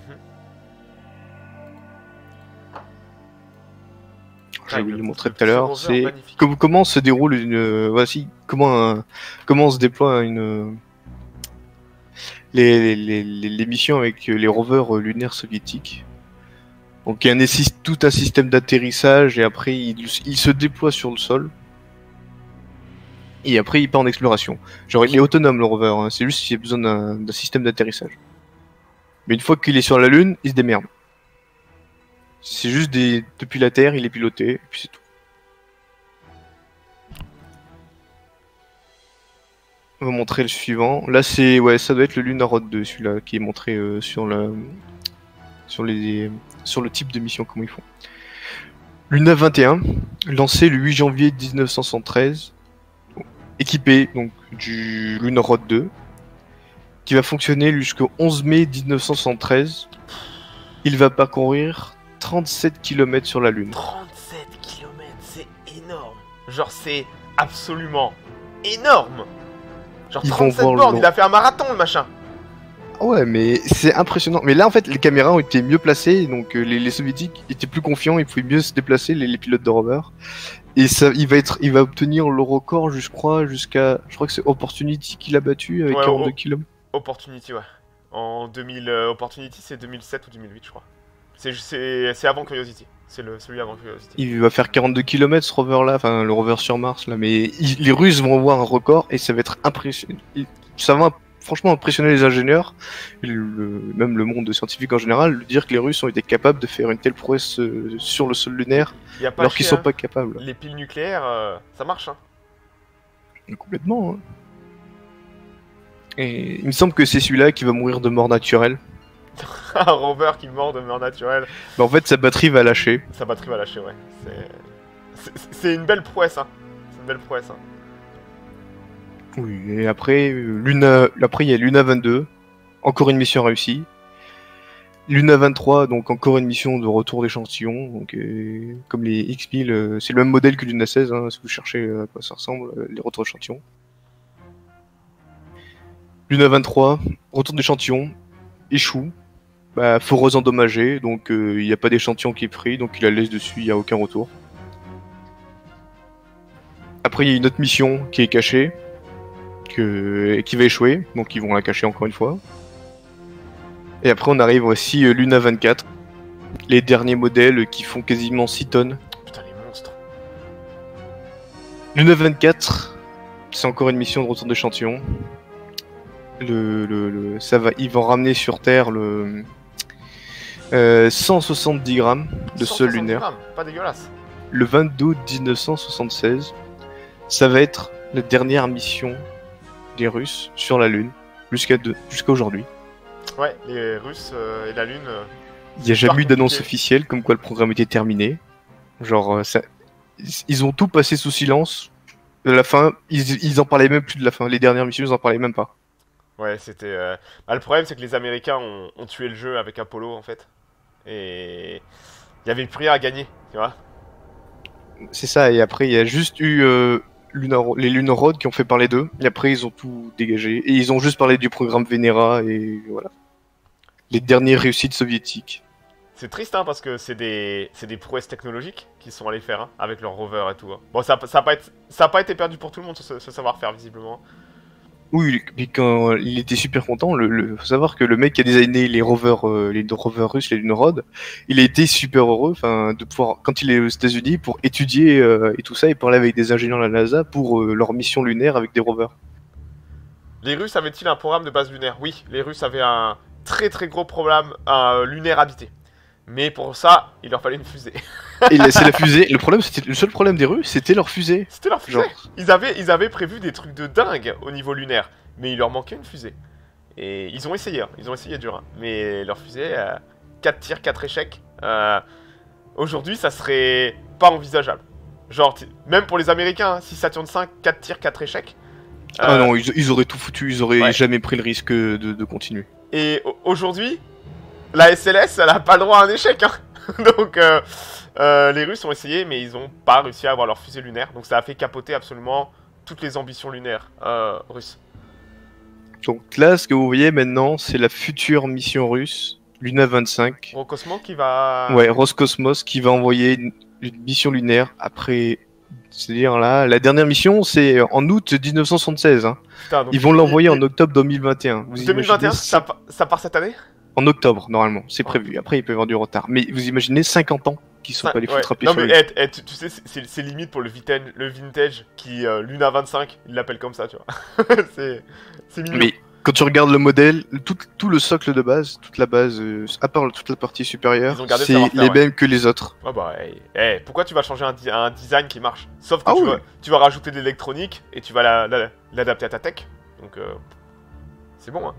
Je vais le montrer tout à l'heure. C'est comment se déroule comment se déploie les missions avec les rovers lunaires soviétiques. Donc il y a tout un système d'atterrissage et après il se déploie sur le sol. Et après il part en exploration. Genre il est autonome le rover, hein. C'est juste qu'il y a besoin d'un système d'atterrissage. Mais une fois qu'il est sur la Lune, il se démerde. C'est juste depuis la Terre, il est piloté, et puis c'est tout. On va montrer le suivant. Là, ça doit être le Lunorod 2, celui-là, qui est montré sur le type de mission, comment ils font. Luna 21, lancé le 8 janvier 1973, équipé donc du Lunorod 2, qui va fonctionner jusqu'au 11 mai 1973. Il va parcourir 37 km sur la Lune. 37 km, c'est énorme. Genre, c'est absolument énorme. Genre, 37 bornes, il a fait un marathon, le machin. Ouais, mais c'est impressionnant. Mais là, en fait, les caméras ont été mieux placées, donc les soviétiques étaient plus confiants, ils pouvaient mieux se déplacer, les pilotes de rover. Et ça, il va obtenir le record, je crois que c'est Opportunity qui l'a battu avec 42 km. Opportunity, ouais. En 2000, Opportunity, c'est 2007 ou 2008, je crois. C'est avant Curiosity. C'est celui avant Curiosity. Il va faire 42 km ce rover là, enfin le rover sur Mars là, mais les Russes vont avoir un record et ça va être impressionnant. Ça va franchement impressionner les ingénieurs, et même le monde scientifique en général, de dire que les Russes ont été capables de faire une telle prouesse sur le sol lunaire, Y a pas alors chier, qu'ils sont hein. pas capables. Les piles nucléaires, ça marche, hein. Complètement. Hein. Et il me semble que c'est celui-là qui va mourir de mort naturelle. Un rover qui meurt de mort naturelle. Mais en fait, sa batterie va lâcher. Sa batterie va lâcher, ouais. C'est une belle prouesse, hein. C'est une belle prouesse, hein. Oui, et après, après il y a Luna 22, encore une mission réussie. Luna 23, donc encore une mission de retour d'échantillon. Donc, comme les X1000, c'est le même modèle que Luna 16, hein, si vous cherchez à quoi ça ressemble, les retours d'échantillon. Luna 23, retour d'échantillon, échoue. Bah, foreuse endommagée, donc il n'y a pas d'échantillon qui est pris, donc il la laisse dessus, il n'y a aucun retour. Après, il y a une autre mission qui est cachée, qui va échouer, donc ils vont la cacher encore une fois. Et après, on arrive aussi Luna 24, les derniers modèles qui font quasiment 6 tonnes. Putain, les monstres. Luna 24, c'est encore une mission de retour d'échantillon. Ils vont ramener sur Terre 170 grammes de sol 170 lunaire. grammes, pas dégueulasse. Le 22 août 1976, ça va être la dernière mission des Russes sur la Lune, jusqu'à aujourd'hui. Ouais, les Russes et la Lune. Il n'y a jamais eu d'annonce compliqué. officielle comme quoi le programme était terminé. Genre, ils ont tout passé sous silence. À la fin, ils en parlaient même plus de la fin. Les dernières missions, ils en parlaient même pas. Ouais, c'était. Bah, le problème, c'est que les Américains ont tué le jeu avec Apollo, en fait. Et. Il y avait plus rien à gagner, tu vois. C'est ça, et après, il y a juste eu les Lunar qui ont fait parler d'eux. Et après, ils ont tout dégagé. Et ils ont juste parlé du programme Venera, et voilà. Les dernières réussites soviétiques. C'est triste, hein, parce que c'est des prouesses technologiques qu'ils sont allés faire, hein, avec leur rover et tout. Hein. Bon, ça a pas été perdu pour tout le monde, ce savoir-faire, visiblement. Oui, puis quand il était super content, faut savoir que le mec qui a designé les rovers russes, les Lunarod, il a été super heureux, enfin, de pouvoir, quand il est aux États-Unis, pour étudier et tout ça, et parler avec des ingénieurs de la NASA pour leur mission lunaire avec des rovers. Les Russes avaient-ils un programme de base lunaire? Oui, les Russes avaient un très très gros programme lunaire habité. Mais pour ça, il leur fallait une fusée. Et c'est la fusée. Le seul problème des Russes, c'était leur fusée. C'était leur fusée. Genre. Ils avaient prévu des trucs de dingue au niveau lunaire, mais il leur manquait une fusée. Et ils ont essayé, hein. Ils ont essayé dur, hein. Mais leur fusée, 4 tirs, 4 échecs. Aujourd'hui, ça serait pas envisageable. Genre, même pour les Américains, hein, si Saturn 5, 4 tirs, 4 échecs. Ah non, ils auraient tout foutu, ils auraient Ouais. jamais pris le risque de continuer. Et aujourd'hui, la SLS, elle a pas le droit à un échec, hein. Donc, les Russes ont essayé, mais ils ont pas réussi à avoir leur fusée lunaire. Donc, ça a fait capoter absolument toutes les ambitions lunaires russes. Donc là, ce que vous voyez maintenant, c'est la future mission russe, Luna 25. Roscosmos qui va... Ouais, Roscosmos qui va envoyer une mission lunaire après. C'est-à-dire là, la dernière mission, c'est en août 1976. Hein. Putain, donc Ils vont l'envoyer en octobre 2021. Vous 2021, imaginez ça part cette année? En octobre, normalement, c'est prévu. Après, il peut y avoir du retard. Mais vous imaginez 50 ans qui sont pas allés foutre un pied Non sur mais la Lune. tu sais, c'est limite pour le vintage qui Luna 25, il l'appelle comme ça, tu vois. c'est mignon. Mais quand tu regardes le modèle, tout le socle de base, toute la base, à part toute la partie supérieure, Ils ont gardé le c'est savoir-faire, les ouais. mêmes que les autres. Ah bah, pourquoi tu vas changer un design qui marche? Sauf que Ah tu, oui. tu vas rajouter de l'électronique et tu vas l'adapter à ta tech. Donc, c'est bon, hein.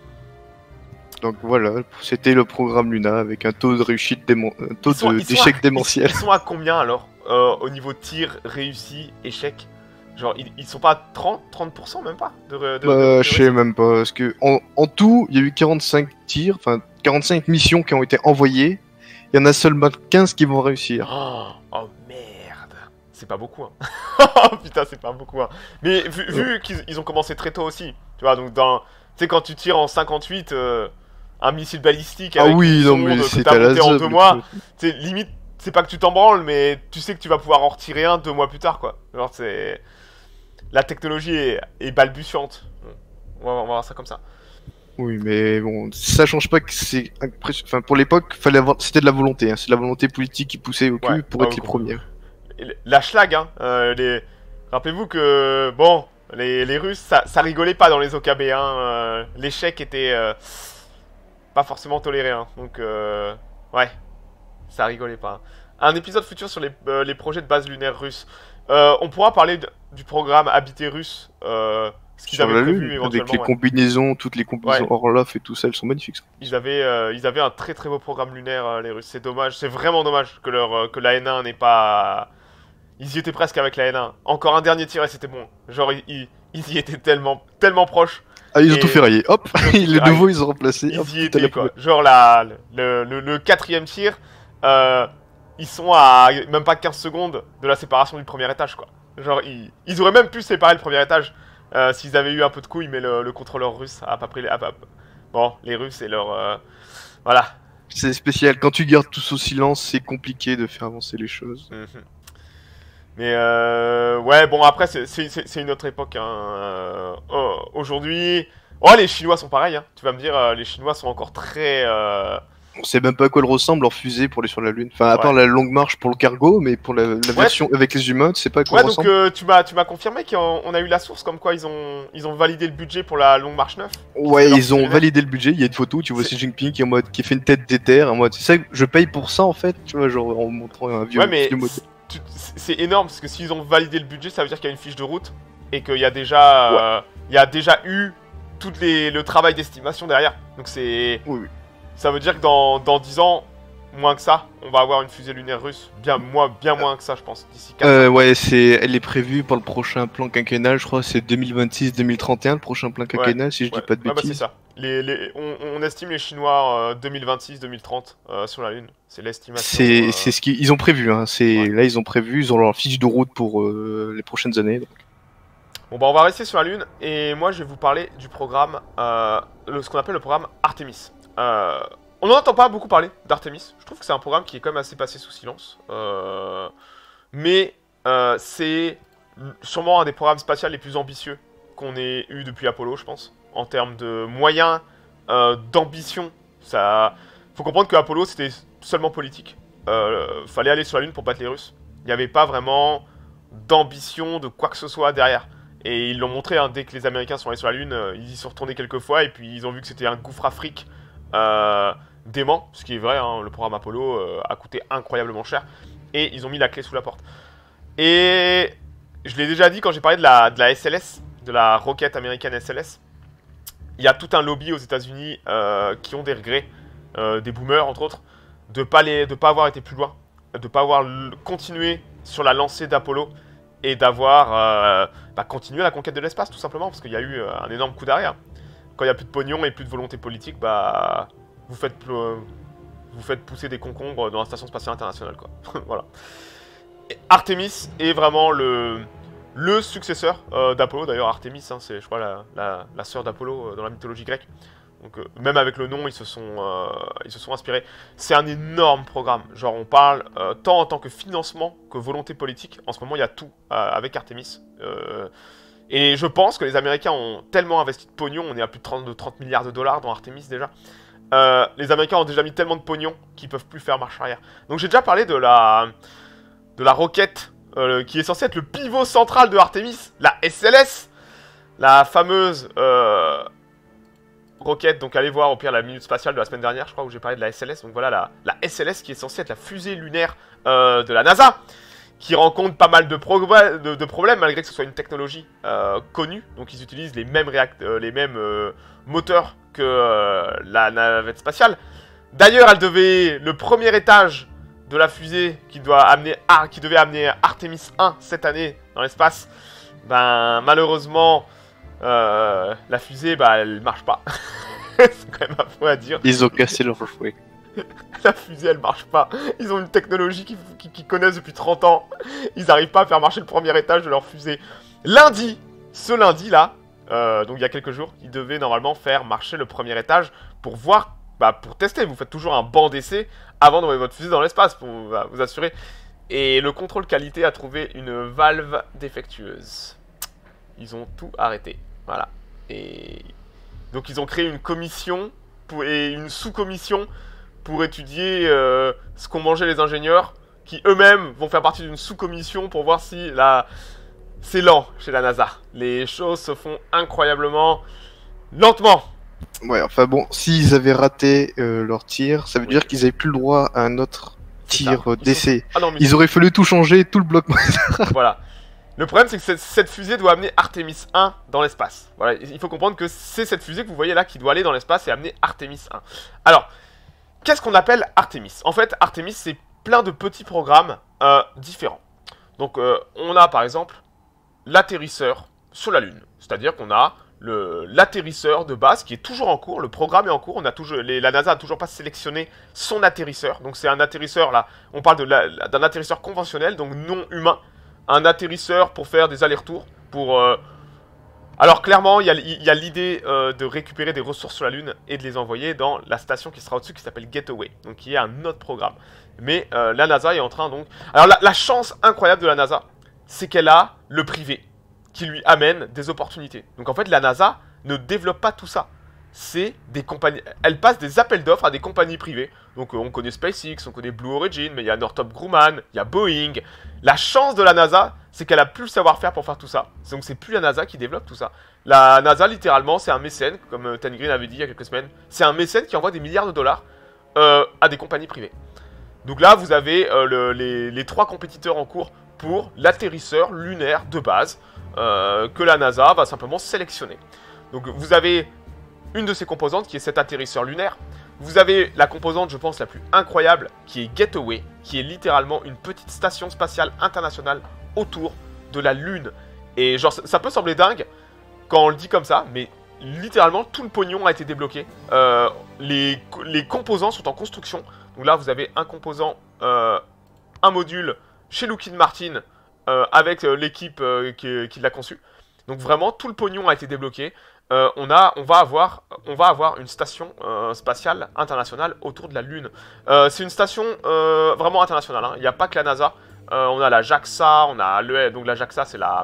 Donc voilà, c'était le programme Luna avec un taux de réussite, un taux d'échec démentiel. Ils sont à combien alors au niveau tir, réussi, échec? Genre, ils sont pas à 30% même pas Je sais même pas, parce que en tout, il y a eu 45 tirs, enfin 45 missions qui ont été envoyées. Il y en a seulement 15 qui vont réussir. Oh merde. C'est pas beaucoup, hein. Oh putain, c'est pas beaucoup, hein. Mais vu qu'ils ont commencé très tôt aussi, tu vois, donc tu sais, quand tu tires en 58, un missile balistique avec une sonde que t'as monté en 2 mois, tu sais, limite, c'est pas que tu t'en branles, mais tu sais que tu vas pouvoir en retirer un 2 mois plus tard, quoi. Genre, la technologie est balbutiante. On va voir ça comme ça. Oui, mais bon, ça change pas que c'est enfin pour l'époque, c'était de la volonté, hein. C'est de la volonté politique qui poussait au cul Ouais, pour être les premiers. La schlag, hein. Rappelez-vous que, bon, les Russes, ça rigolait pas dans les OKB, hein. L'échec était pas forcément toléré, hein. Donc, ouais, ça rigolait pas, hein. Un épisode futur sur les projets de base lunaire russes. On pourra parler du programme Habité russe, ce qu'ils avaient prévu Lune, éventuellement. avec les combinaisons, toutes les combinaisons Orlov et tout ça, elles sont magnifiques. Ça. Ils avaient un très très beau programme lunaire, les Russes. C'est dommage, c'est vraiment dommage que la N1 n'ait pas... Ils y étaient presque avec la N1. Encore un dernier tir et c'était bon. Genre, ils y étaient tellement proches. Ah, ils ont tout ferraillé. Hop, les nouveaux, ils ont remplacé. Ils y étaient, quoi. Genre, le quatrième tir, ils sont à même pas 15 secondes de la séparation du premier étage, quoi. Genre, ils auraient même pu séparer le premier étage s'ils avaient eu un peu de couilles, mais le contrôleur russe a pas pris les... Bon, les Russes et leur... voilà. C'est spécial. Quand tu gardes tout au silence, c'est compliqué de faire avancer les choses. Mais ouais, bon, après, c'est une autre époque, hein. Aujourd'hui... Oh, les Chinois sont pareils, hein. Tu vas me dire, les Chinois sont encore très... On sait même pas à quoi elle ressemble leur fusée pour aller sur la Lune. Enfin, à part la longue marche pour le cargo, mais pour la version avec les humains, tu sais pas à quoi elle ressemble. Ouais, donc tu m'as confirmé qu'on a eu la source comme quoi ils ont validé le budget pour la longue marche 9. Ouais, ils ont validé le budget. Il y a une photo, tu vois Xi Jinping qui fait une tête d'éther en mode. C'est ça que je paye pour ça en fait, tu vois, genre en montrant un vieux. Ouais, mais c'est énorme parce que s'ils ont validé le budget, ça veut dire qu'il y a une fiche de route et qu'il y a déjà eu tout le travail d'estimation derrière. Donc c'est... Oui. Ça veut dire que dans 10 ans, moins que ça, on va avoir une fusée lunaire russe. Bien moins que ça, je pense, d'ici 4 ans. Ouais, elle est prévue pour le prochain plan quinquennal, je crois, c'est 2026-2031, le prochain plan quinquennal, si je dis pas de bêtises. Bah c'est ça. On estime les Chinois 2026-2030 sur la Lune. C'est l'estimation. C'est ce qu'ils ont prévu, hein. Là, ils ont leur fiche de route pour les prochaines années. Donc. Bon bah on va rester sur la Lune, et moi je vais vous parler du programme, ce qu'on appelle le programme Artemis. On n'en entend pas beaucoup parler d'Artemis. Je trouve que c'est un programme qui est quand même assez passé sous silence. Mais c'est sûrement un des programmes spatiaux les plus ambitieux qu'on ait eu depuis Apollo, je pense. En termes de moyens, d'ambition. Faut comprendre que Apollo, c'était seulement politique. Fallait aller sur la Lune pour battre les Russes. Il n'y avait pas vraiment d'ambition, de quoi que ce soit derrière. Et ils l'ont montré, hein, dès que les Américains sont allés sur la Lune, ils y sont retournés quelques fois, et puis ils ont vu que c'était un gouffre afrique dément, ce qui est vrai, hein, le programme Apollo a coûté incroyablement cher, et ils ont mis la clé sous la porte. Et je l'ai déjà dit quand j'ai parlé de la SLS, de la roquette américaine SLS, il y a tout un lobby aux États-Unis qui ont des regrets, des boomers entre autres, de pas avoir été plus loin, de pas avoir continué sur la lancée d'Apollo, et d'avoir continué la conquête de l'espace, tout simplement, parce qu'il y a eu un énorme coup d'arrêt. Quand il n'y a plus de pognon et plus de volonté politique, vous faites pousser des concombres dans la station spatiale internationale, quoi. Voilà. Et Artemis est vraiment le successeur d'Apollo. D'ailleurs, Artemis, hein, c'est, je crois, la sœur d'Apollo dans la mythologie grecque. Donc, même avec le nom, ils se sont inspirés. C'est un énorme programme. Genre, on parle tant en tant que financement que volonté politique. En ce moment, il y a tout avec Artemis. Et je pense que les Américains ont tellement investi de pognon. On est à plus de 30 milliards de dollars dans Artemis déjà. Les Américains ont déjà mis tellement de pognon qu'ils peuvent plus faire marche arrière. Donc, j'ai déjà parlé de la roquette qui est censée être le pivot central de Artemis, la SLS, la fameuse roquette. Donc allez voir au pire la minute spatiale de la semaine dernière, je crois, où j'ai parlé de la SLS. Donc voilà la SLS qui est censée être la fusée lunaire de la NASA, qui rencontre pas mal de problèmes malgré que ce soit une technologie connue. Donc ils utilisent les mêmes moteurs que la navette spatiale. D'ailleurs, le premier étage de la fusée qui devait amener Artemis 1 cette année dans l'espace, malheureusement, la fusée, elle marche pas. C'est quand même un peu à dire. Ils ont cassé leur fouet. La fusée, elle marche pas. Ils ont une technologie qu'ils connaissent depuis 30 ans. Ils n'arrivent pas à faire marcher le premier étage de leur fusée. Ce lundi là, donc il y a quelques jours, ils devaient normalement faire marcher le premier étage pour voir, pour tester. Vous faites toujours un banc d'essai avant d'envoyer votre fusée dans l'espace pour vous assurer. Et le contrôle qualité a trouvé une valve défectueuse. Ils ont tout arrêté. Voilà. Et Donc ils ont créé une commission et une sous-commission pour étudier ce qu'ont mangé les ingénieurs, qui eux-mêmes vont faire partie d'une sous-commission pour voir si c'est lent chez la NASA. Les choses se font incroyablement lentement. Ouais, enfin bon, s'ils avaient raté leur tir, ça veut dire qu'ils avaient plus le droit à un autre tir d'essai. Ah non, mais Ils auraient fallu tout changer, tout le bloc. voilà. Le problème, c'est que cette fusée doit amener Artemis 1 dans l'espace. Voilà, il faut comprendre que c'est cette fusée que vous voyez là qui doit aller dans l'espace et amener Artemis 1. Alors, qu'est-ce qu'on appelle Artemis? En fait, Artemis, c'est plein de petits programmes différents. Donc, on a par exemple l'atterrisseur sur la Lune. C'est-à-dire qu'on a l'atterrisseur de base qui est toujours en cours, le programme est en cours, la NASA a toujours pas sélectionné son atterrisseur. Donc c'est un atterrisseur là, on parle d'un atterrisseur conventionnel, donc non humain. Un atterrisseur pour faire des allers-retours, alors clairement, il y a l'idée de récupérer des ressources sur la Lune et de les envoyer dans la station qui sera au-dessus, qui s'appelle Gateway, donc qui est un autre programme. Mais la NASA est en train donc... Alors la chance incroyable de la NASA, c'est qu'elle a le privé, qui lui amène des opportunités. Donc en fait, la NASA ne développe pas tout ça. C'est des compagnies... Elle passe des appels d'offres à des compagnies privées. Donc on connaît SpaceX, on connaît Blue Origin, mais il y a Northrop Grumman, il y a Boeing. La chance de la NASA, c'est qu'elle a plus le savoir-faire pour faire tout ça. Donc c'est plus la NASA qui développe tout ça. La NASA, littéralement, c'est un mécène, comme Ten Green avait dit il y a quelques semaines. C'est un mécène qui envoie des milliards de dollars à des compagnies privées. Donc là, vous avez les 3 compétiteurs en cours pour l'atterrisseur lunaire de base que la NASA va simplement sélectionner. Donc vous avez une de ces composantes qui est cet atterrisseur lunaire. Vous avez la composante, je pense, la plus incroyable, qui est Gateway, qui est littéralement une petite station spatiale internationale autour de la Lune. Et genre, ça peut sembler dingue quand on le dit comme ça, mais littéralement, tout le pognon a été débloqué. Les composants sont en construction. Donc là, vous avez un composant, un module chez Lockheed Martin avec l'équipe qui l'a conçu. Donc vraiment, tout le pognon a été débloqué. On va avoir une station spatiale internationale autour de la Lune. C'est une station vraiment internationale, hein. Il n'y a pas que la NASA. On a la JAXA, donc la JAXA,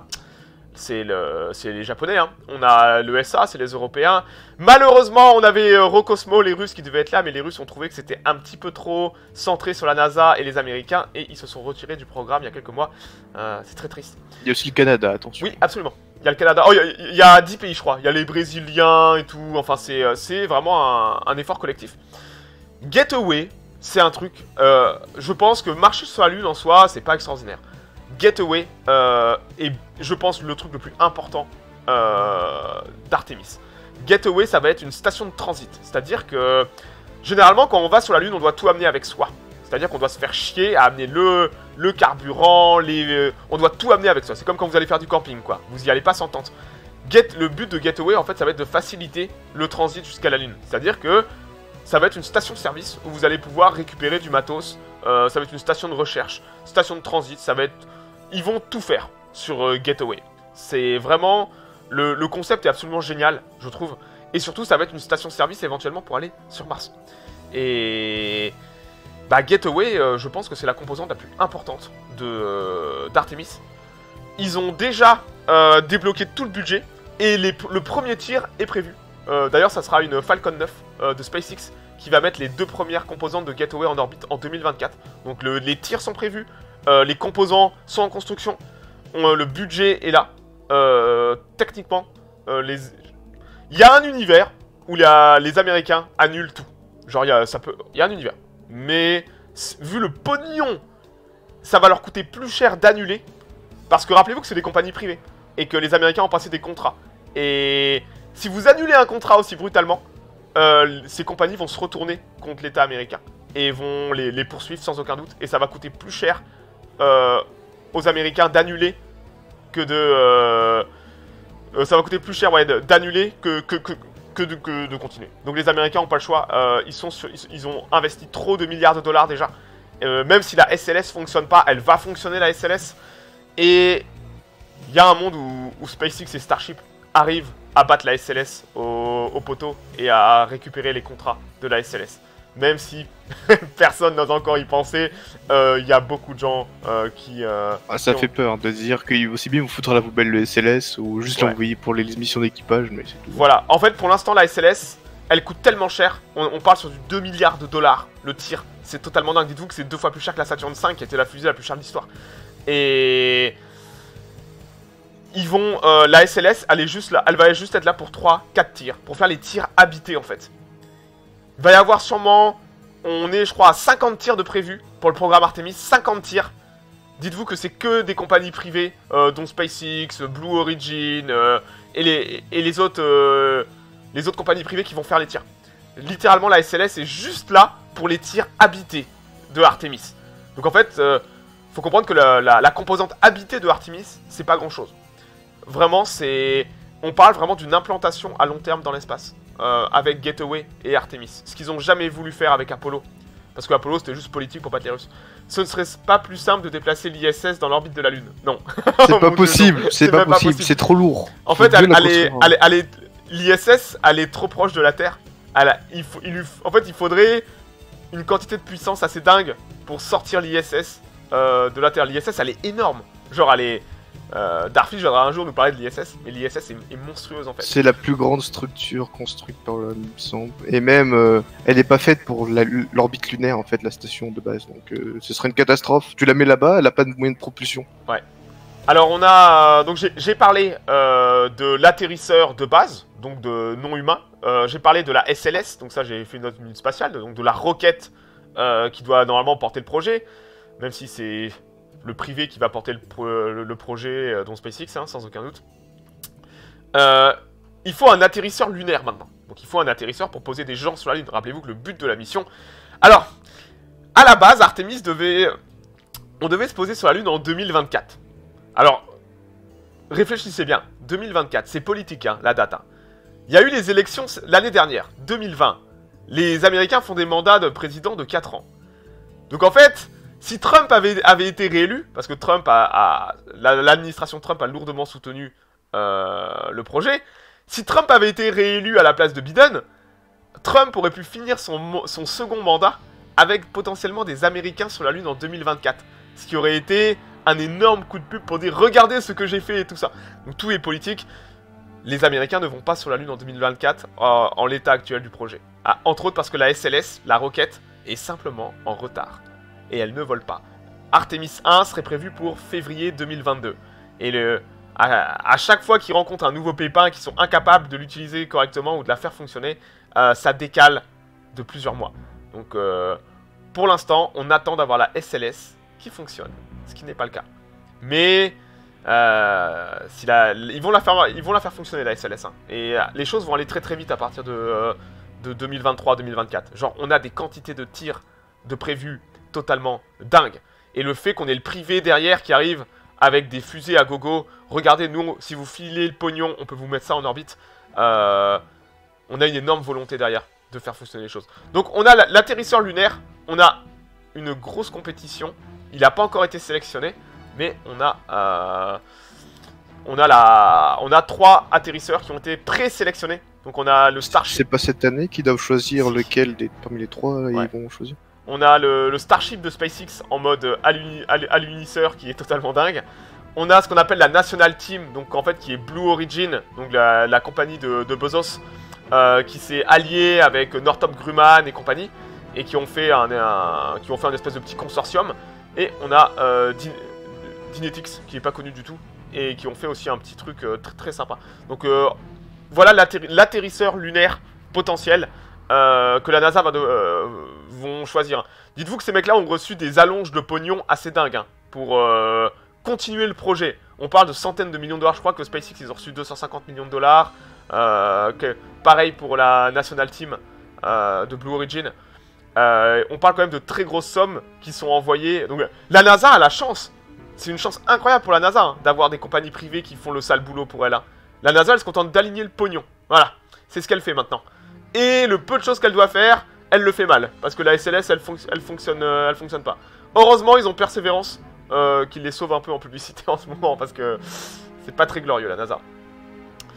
c'est les Japonais, hein. On a l'ESA, c'est les Européens. Malheureusement, on avait Roscosmos, les Russes qui devaient être là, mais les Russes ont trouvé que c'était un petit peu trop centré sur la NASA et les Américains, et ils se sont retirés du programme il y a quelques mois. C'est très triste. Il y a aussi le Canada, attention. Oui, absolument. Il y a le Canada. Oh, il y a 10 pays, je crois. Il y a les Brésiliens et tout. Enfin, c'est vraiment un effort collectif. Gateway, c'est un truc... je pense que marcher sur la Lune en soi, c'est pas extraordinaire. Gateway est, je pense, le truc le plus important d'Artemis. Gateway, ça va être une station de transit. C'est-à-dire que, généralement, quand on va sur la Lune, on doit tout amener avec soi. C'est-à-dire qu'on doit se faire chier à amener le carburant, on doit tout amener avec soi. C'est comme quand vous allez faire du camping, quoi. Vous y allez pas sans tente. Le but de Gateway, en fait, ça va être de faciliter le transit jusqu'à la Lune. C'est-à-dire que ça va être une station-service où vous allez pouvoir récupérer du matos. Ça va être une station de recherche, station de transit. Ça va être... Ils vont tout faire sur Gateway. C'est vraiment... Le concept est absolument génial, je trouve. Et surtout, ça va être une station-service éventuellement pour aller sur Mars. Et... Bah, Gateway, je pense que c'est la composante la plus importante d'Artemis. Ils ont déjà débloqué tout le budget et le premier tir est prévu. D'ailleurs, ça sera une Falcon 9 de SpaceX qui va mettre les 2 premières composantes de Gateway en orbite en 2024. Donc les tirs sont prévus, les composants sont en construction, le budget est là. Techniquement, il y a un univers où les Américains annulent tout. Genre, il y a un univers. Mais, vu le pognon, ça va leur coûter plus cher d'annuler. Parce que rappelez-vous que c'est des compagnies privées. Et que les Américains ont passé des contrats. Et si vous annulez un contrat aussi brutalement, ces compagnies vont se retourner contre l'État américain. Et vont les poursuivre sans aucun doute. Et ça va coûter plus cher aux Américains d'annuler que de... ça va coûter plus cher d'annuler que de continuer. Donc les Américains n'ont pas le choix, ils ont investi trop de milliards de dollars déjà. Même si la SLS fonctionne pas, elle va fonctionner la SLS. Et il y a un monde où SpaceX et Starship arrivent à battre la SLS au poteau et à récupérer les contrats de la SLS. même si personne n'ose encore y penser, il y a beaucoup de gens qui... ça qui fait peur de dire qu'il vaut aussi bien vous foutre à la poubelle le SLS ou juste l'envoyer pour les missions d'équipage, mais c'est tout. Voilà, en fait pour l'instant la SLS, elle coûte tellement cher, on parle sur du 2 milliards de dollars le tir, c'est totalement dingue, dites-vous que c'est 2 fois plus cher que la Saturn V qui était la fusée la plus chère de l'histoire. Et... ils vont, la SLS, elle va juste être là pour 3-4 tirs, pour faire les tirs habités en fait. Il va y avoir sûrement, on est je crois à 50 tirs de prévus pour le programme Artemis, 50 tirs. Dites-vous que c'est que des compagnies privées, dont SpaceX, Blue Origin et les autres compagnies privées qui vont faire les tirs. Littéralement la SLS est juste là pour les tirs habités de Artemis. Donc en fait, faut comprendre que la composante habitée de Artemis, c'est pas grand chose. Vraiment, on parle vraiment d'une implantation à long terme dans l'espace, avec Gateway et Artemis. Ce qu'ils ont jamais voulu faire avec Apollo. Parce que Apollo, c'était juste politique pour battre les Russes. Ce ne serait pas plus simple de déplacer l'ISS dans l'orbite de la Lune. Non. C'est pas possible, c'est pas possible, c'est trop lourd. En fait, l'ISS, elle est trop proche de la Terre. En fait, il faudrait une quantité de puissance assez dingue pour sortir l'ISS de la Terre. L'ISS, elle est énorme. Genre, elle est... Darfish viendra un jour nous parler de l'ISS, mais l'ISS est monstrueuse en fait. C'est la plus grande structure construite par l'homme, il me semble. Et même, elle n'est pas faite pour l'orbite lunaire en fait, la station de base. Donc ce serait une catastrophe. Tu la mets là-bas, elle a pas de moyen de propulsion. Ouais. Alors on a... donc j'ai parlé de l'atterrisseur de base, donc de non humain. J'ai parlé de la SLS, donc ça j'ai fait une autre minute spatiale, donc de la roquette qui doit normalement porter le projet, même si c'est... le privé qui va porter le projet dont SpaceX, hein, sans aucun doute. Il faut un atterrisseur lunaire maintenant. Donc il faut un atterrisseur pour poser des gens sur la Lune. Rappelez-vous que le but de la mission... Alors, à la base, Artemis devait... on devait se poser sur la Lune en 2024. Alors, réfléchissez bien. 2024, c'est politique, hein, la date. Hein. Il y a eu les élections l'année dernière, 2020. Les Américains font des mandats de président de 4 ans. Donc en fait... si Trump avait été réélu, parce que l'administration Trump a lourdement soutenu le projet, si Trump avait été réélu à la place de Biden, Trump aurait pu finir son second mandat avec potentiellement des Américains sur la Lune en 2024. Ce qui aurait été un énorme coup de pub pour dire « Regardez ce que j'ai fait » et tout ça. Donc tout est politique. Les Américains ne vont pas sur la Lune en 2024 en l'état actuel du projet. Ah, entre autres parce que la SLS, la roquette, est simplement en retard. Et elle ne vole pas. Artemis 1 serait prévu pour février 2022. Et à chaque fois qu'ils rencontrent un nouveau pépin et qu'ils sont incapables de l'utiliser correctement ou de la faire fonctionner, ça décale de plusieurs mois. Donc pour l'instant, on attend d'avoir la SLS qui fonctionne, ce qui n'est pas le cas. Mais ils vont la faire fonctionner la SLS. Hein. Et les choses vont aller très très vite à partir de 2023-2024. Genre on a des quantités de tirs de prévus totalement dingue. Et le fait qu'on ait le privé derrière qui arrive avec des fusées à gogo. Regardez, nous, si vous filez le pognon, on peut vous mettre ça en orbite. On a une énorme volonté derrière de faire fonctionner les choses. Donc on a l'atterrisseur lunaire. On a une grosse compétition. Il n'a pas encore été sélectionné. Mais on a 3 atterrisseurs qui ont été présélectionnés. Donc on a le Starship. C'est pas cette année qu'ils doivent choisir lequel parmi les 3 ils vont choisir. On a le Starship de SpaceX en mode alunisseur qui est totalement dingue. On a ce qu'on appelle la National Team, donc en fait qui est Blue Origin, donc la compagnie de Bezos, qui s'est alliée avec Northrop Grumman et compagnie, et qui ont fait un espèce de petit consortium. Et on a Dynetics, qui n'est pas connu du tout, et qui ont fait aussi un petit truc très, très sympa. Donc voilà l'atterrisseur lunaire potentiel. Que la NASA vont choisir. Dites-vous que ces mecs-là ont reçu des allonges de pognon assez dingues hein, pour continuer le projet. On parle de centaines de millions de dollars. Je crois que SpaceX, ils ont reçu 250 millions de dollars. Pareil pour la National Team de Blue Origin. On parle quand même de très grosses sommes qui sont envoyées. Donc la NASA a la chance. C'est une chance incroyable pour la NASA hein, d'avoir des compagnies privées qui font le sale boulot pour elle. Hein. La NASA, elle se contente d'aligner le pognon. Voilà, c'est ce qu'elle fait maintenant. Et le peu de choses qu'elle doit faire, elle le fait mal. Parce que la SLS, elle fonctionne pas. Heureusement, ils ont Perseverance, qui les sauve un peu en publicité en ce moment. Parce que c'est pas très glorieux, la NASA.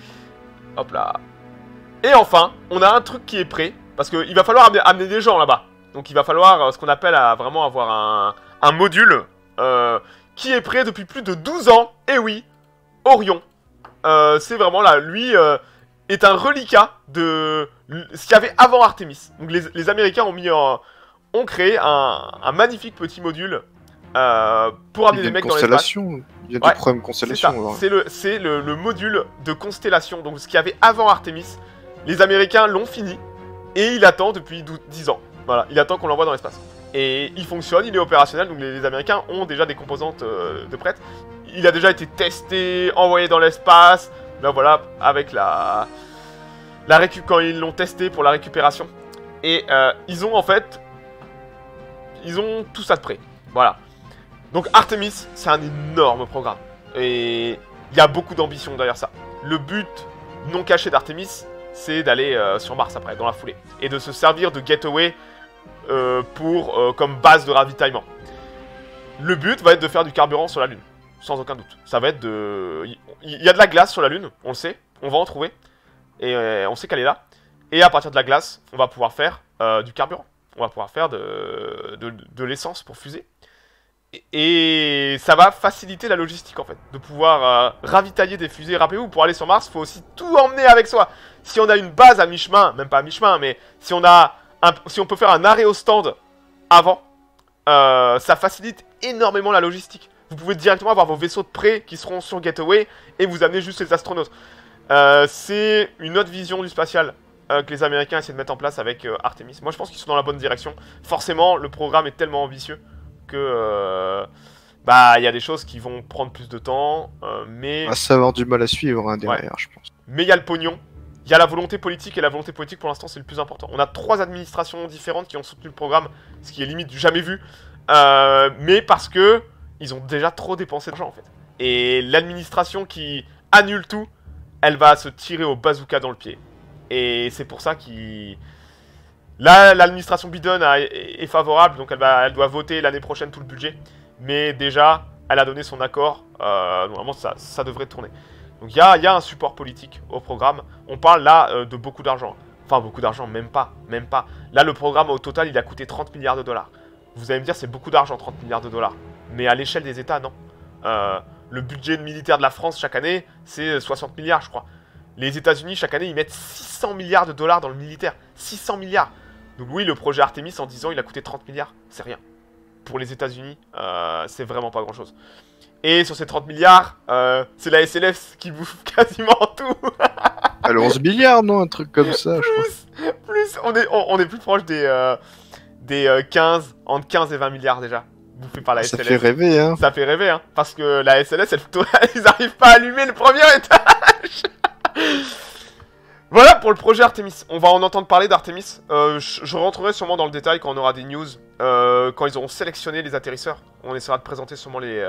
Hop là. Et enfin, on a un truc qui est prêt. Parce qu'il va falloir amener des gens là-bas. Donc il va falloir ce qu'on appelle vraiment avoir un module qui est prêt depuis plus de 12 ans. Et oui, Orion. C'est vraiment là, lui est un reliquat de ce qu'il y avait avant Artemis. Donc les Américains ont créé un magnifique petit module pour amener des mecs dans l'espace. Il y a des problèmes constellation. C'est le module de constellation. Donc ce qu'il y avait avant Artemis, les Américains l'ont fini et il attend depuis 10 ans. Voilà, il attend qu'on l'envoie dans l'espace. Et il fonctionne, il est opérationnel, donc les Américains ont déjà des composantes de prêtes. Il a déjà été testé, envoyé dans l'espace. Là voilà, avec la quand ils l'ont testé pour la récupération. Et ils ont en fait... Ils ont tout ça de prêt. Voilà. Donc Artemis, c'est un énorme programme. Et il y a beaucoup d'ambition derrière ça. Le but non caché d'Artemis, c'est d'aller sur Mars après, dans la foulée. Et de se servir de Gateway comme base de ravitaillement. Le but va être de faire du carburant sur la Lune. Sans aucun doute. Ça va être de... Il y a de la glace sur la Lune, on le sait. On va en trouver. Et on sait qu'elle est là. Et à partir de la glace, on va pouvoir faire du carburant. On va pouvoir faire de l'essence pour fusée. Et ça va faciliter la logistique en fait. De pouvoir ravitailler des fusées. Rappelez-vous, pour aller sur Mars, il faut aussi tout emmener avec soi. Si on a une base à mi-chemin, même pas à mi-chemin, mais si on peut faire un arrêt au stand avant, ça facilite énormément la logistique. Vous pouvez directement avoir vos vaisseaux de prêt qui seront sur Gateway et vous amener juste les astronautes. C'est une autre vision du spatial que les Américains essaient de mettre en place avec Artemis. Moi je pense qu'ils sont dans la bonne direction. Forcément, le programme est tellement ambitieux que il y a des choses qui vont prendre plus de temps, mais... Ça va avoir du mal à suivre derrière, je pense. Mais il y a le pognon, il y a la volonté politique, et la volonté politique pour l'instant c'est le plus important. On a 3 administrations différentes qui ont soutenu le programme, ce qui est limite du jamais vu, mais parce que ils ont déjà trop dépensé d'argent en fait. Et l'administration qui annule tout, elle va se tirer au bazooka dans le pied. Et c'est pour ça qu'il... Là, l'administration Biden est favorable, donc elle doit voter l'année prochaine tout le budget. Mais déjà, elle a donné son accord, normalement ça devrait tourner. Donc il y a un support politique au programme. On parle là de beaucoup d'argent. Enfin, beaucoup d'argent, même pas. Là, le programme au total, il a coûté 30 milliards de dollars. Vous allez me dire, c'est beaucoup d'argent, 30 milliards de dollars. Mais à l'échelle des États, non. Le budget militaire de la France, chaque année, c'est 60 milliards, je crois. Les États-Unis, chaque année, ils mettent 600 milliards de dollars dans le militaire. 600 milliards. Donc oui, le projet Artemis, en 10 ans, il a coûté 30 milliards. C'est rien. Pour les États-Unis, c'est vraiment pas grand-chose. Et sur ces 30 milliards, c'est la SLS qui bouffe quasiment tout. Alors 11 milliards, non? Un truc comme ça, je crois. Plus, on est plus proche des 15, entre 15 et 20 milliards déjà. Bouffé par la SLS. Ça fait rêver, hein. Ça fait rêver, hein. Parce que la SLS, ils arrivent pas à allumer le premier étage. Voilà pour le projet Artemis. On va en entendre parler d'Artemis. Je rentrerai sûrement dans le détail quand on aura des news. Quand ils auront sélectionné les atterrisseurs. On essaiera de présenter sûrement les...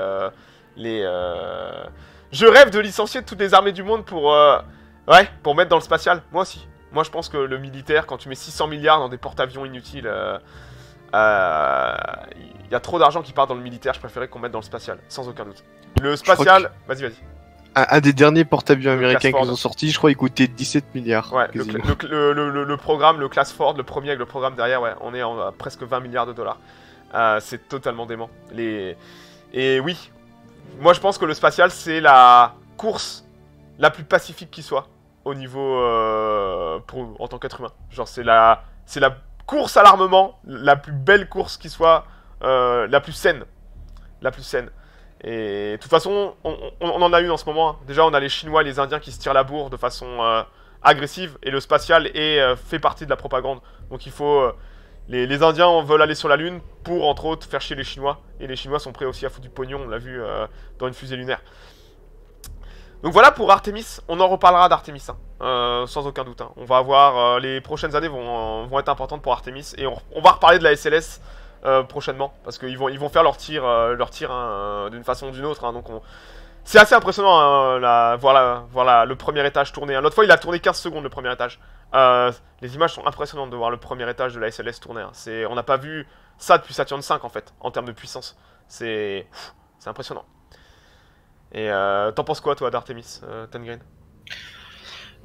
Je rêve de licencier toutes les armées du monde pour mettre dans le spatial. Moi aussi. Moi je pense que le militaire, quand tu mets 600 milliards dans des porte-avions inutiles... Il y a trop d'argent qui part dans le militaire, je préférais qu'on mette dans le spatial, sans aucun doute. Le spatial... Vas-y. Un des derniers porte-avions américains qu'ils ont sortis, je crois, il coûtait 17 milliards. Ouais, le programme, le Class Ford, le premier avec le programme derrière, ouais, on est à presque 20 milliards de dollars. C'est totalement dément. Et oui, moi je pense que le spatial, c'est la course la plus pacifique qui soit, au niveau... en tant qu'être humain. Genre, c'est la course à l'armement, la plus belle course qui soit, la plus saine. La plus saine. Et de toute façon, on en a une en ce moment. Hein. Déjà, on a les Chinois et les Indiens qui se tirent la bourre de façon agressive. Et le spatial fait partie de la propagande. Donc il faut... les Indiens veulent aller sur la Lune pour, entre autres, faire chier les Chinois. Et les Chinois sont prêts aussi à foutre du pognon, on l'a vu dans une fusée lunaire. Donc voilà pour Artemis. On en reparlera d'Artemis, hein, sans aucun doute. Hein. On va avoir... les prochaines années vont être importantes pour Artemis. Et on va reparler de la SLS... prochainement, parce qu'ils vont faire leur tir hein, d'une façon ou d'une autre, hein, donc c'est assez impressionnant hein, voir le premier étage tourner. Hein. L'autre fois il a tourné 15 secondes le premier étage. Les images sont impressionnantes de voir le premier étage de la SLS tourner. Hein. On n'a pas vu ça depuis Saturn V en fait, en termes de puissance. C'est impressionnant. Et t'en penses quoi toi d'Artemis, Tengreen?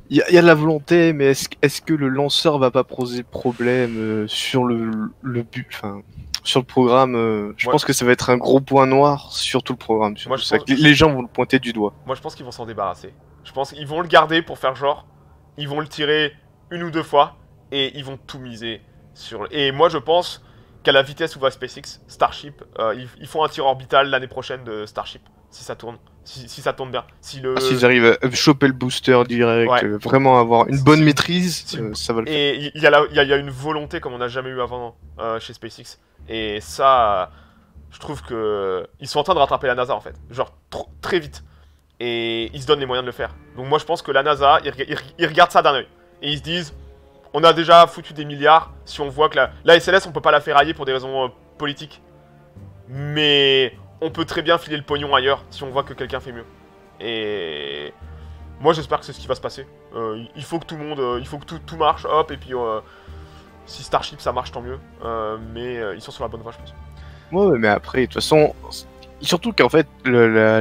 Il y a de la volonté, mais est-ce que le lanceur va pas poser problème sur le but, enfin, sur le programme je pense que ça va être un gros point noir sur tout le programme. Moi, Les gens vont le pointer du doigt. Moi, je pense qu'ils vont s'en débarrasser. Je pense qu'ils vont le garder pour faire genre. Ils vont le tirer une ou deux fois et ils vont tout miser sur. Et moi, je pense qu'à la vitesse où va SpaceX, Starship, ils font un tir orbital l'année prochaine de Starship, si ça tourne. Si ça tourne bien. S'ils arrivent à choper le booster direct, ouais. Vraiment avoir une bonne maîtrise, ça va le faire. Et il y a une volonté comme on n'a jamais eu avant chez SpaceX. Et ça, je trouve que ils sont en train de rattraper la NASA en fait. Genre très vite. Et ils se donnent les moyens de le faire. Donc moi je pense que la NASA, ils regardent ça d'un œil. Et ils se disent, on a déjà foutu des milliards. Si on voit que la SLS, on peut pas la faire railler pour des raisons politiques. Mais on peut très bien filer le pognon ailleurs si on voit que quelqu'un fait mieux. Et moi j'espère que c'est ce qui va se passer. Il faut que tout le monde, il faut que tout marche, hop, et puis si Starship ça marche tant mieux. Mais ils sont sur la bonne voie je pense. Ouais, mais après, de toute façon, surtout qu'en fait, la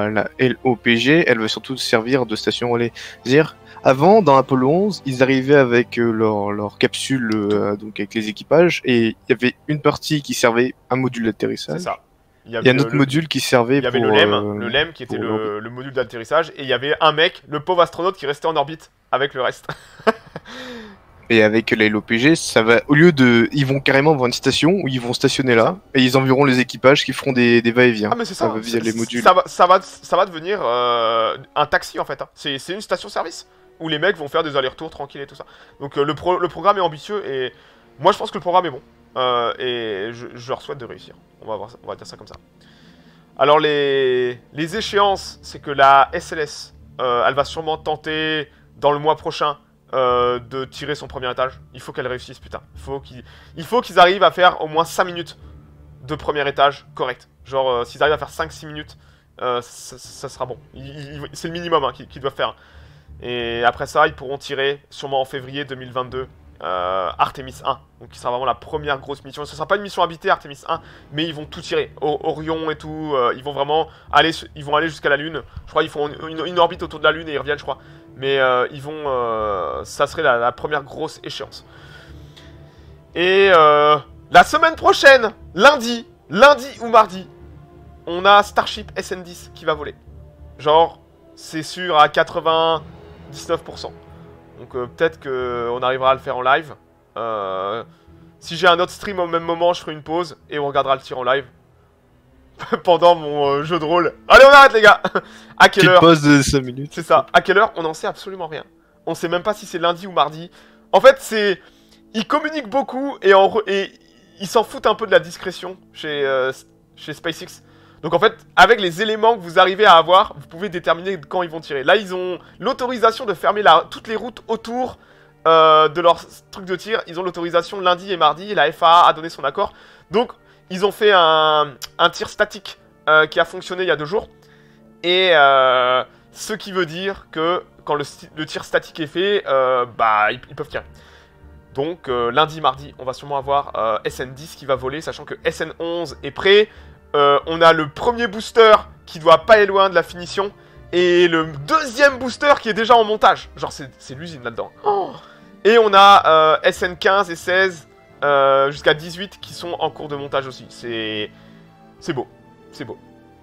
LOPG, elle veut surtout servir de station relais. C'est-à-dire, avant, dans Apollo 11, ils arrivaient avec leur capsule, donc avec les équipages, et il y avait une partie qui servait un module d'atterrissage. C'est ça. Il y a un autre module qui servait pour... Il y avait le LEM qui était le module d'atterrissage, et il y avait un mec, le pauvre astronaute, qui restait en orbite avec le reste. Et avec la LOPG, ça va, au lieu de, ils vont carrément voir une station où ils vont stationner là, et ils enverront les équipages qui feront des va-et-vient. Ah mais c'est ça, va via les modules. Ça va devenir un taxi en fait. Hein. C'est une station-service où les mecs vont faire des allers-retours tranquilles et tout ça. Donc le programme est ambitieux et moi je pense que le programme est bon et je leur souhaite de réussir. On va dire ça comme ça. Alors les échéances, c'est que la SLS, elle va sûrement tenter dans le mois prochain. De tirer son premier étage. Il faut qu'elle réussisse, putain. Il faut qu'ils arrivent à faire au moins 5 minutes de premier étage correct. Genre, s'ils arrivent à faire 5-6 minutes, ça sera bon. C'est le minimum hein, qu'ils doivent faire. Et après ça, ils pourront tirer, sûrement en février 2022, Artemis 1. Donc, qui sera vraiment la première grosse mission. Ce sera pas une mission habitée, Artemis 1, mais ils vont tout tirer. Orion et tout, ils vont vraiment aller jusqu'à la Lune. Je crois qu'ils font une orbite autour de la Lune et ils reviennent, je crois. Mais ils vont... ça serait la première grosse échéance. Et la semaine prochaine, lundi ou mardi, on a Starship SN10 qui va voler. Genre, c'est sûr à 99%. Donc peut-être qu'on arrivera à le faire en live. Si j'ai un autre stream au même moment, je ferai une pause et on regardera le tir en live. Pendant mon jeu de rôle. Allez, on arrête les gars. À quelle heure? Pause de 5 minutes. C'est ça. À quelle heure? On n'en sait absolument rien. On sait même pas si c'est lundi ou mardi. En fait, c'est... Ils communiquent beaucoup et ils s'en foutent un peu de la discrétion chez SpaceX. Donc en fait, avec les éléments que vous arrivez à avoir, vous pouvez déterminer quand ils vont tirer. Là, ils ont l'autorisation de fermer toutes les routes autour de leur truc de tir. Ils ont l'autorisation lundi et mardi. La FAA a donné son accord. Donc... Ils ont fait un tir statique qui a fonctionné il y a 2 jours. Et ce qui veut dire que quand le tir statique est fait, bah ils peuvent tirer. Donc lundi, mardi, on va sûrement avoir SN10 qui va voler, sachant que SN11 est prêt. On a le premier booster qui doit pas être loin de la finition. Et le deuxième booster qui est déjà en montage. Genre c'est l'usine là-dedans. Oh. Et on a SN15 et 16... jusqu'à 18 qui sont en cours de montage aussi. C'est beau. C'est beau.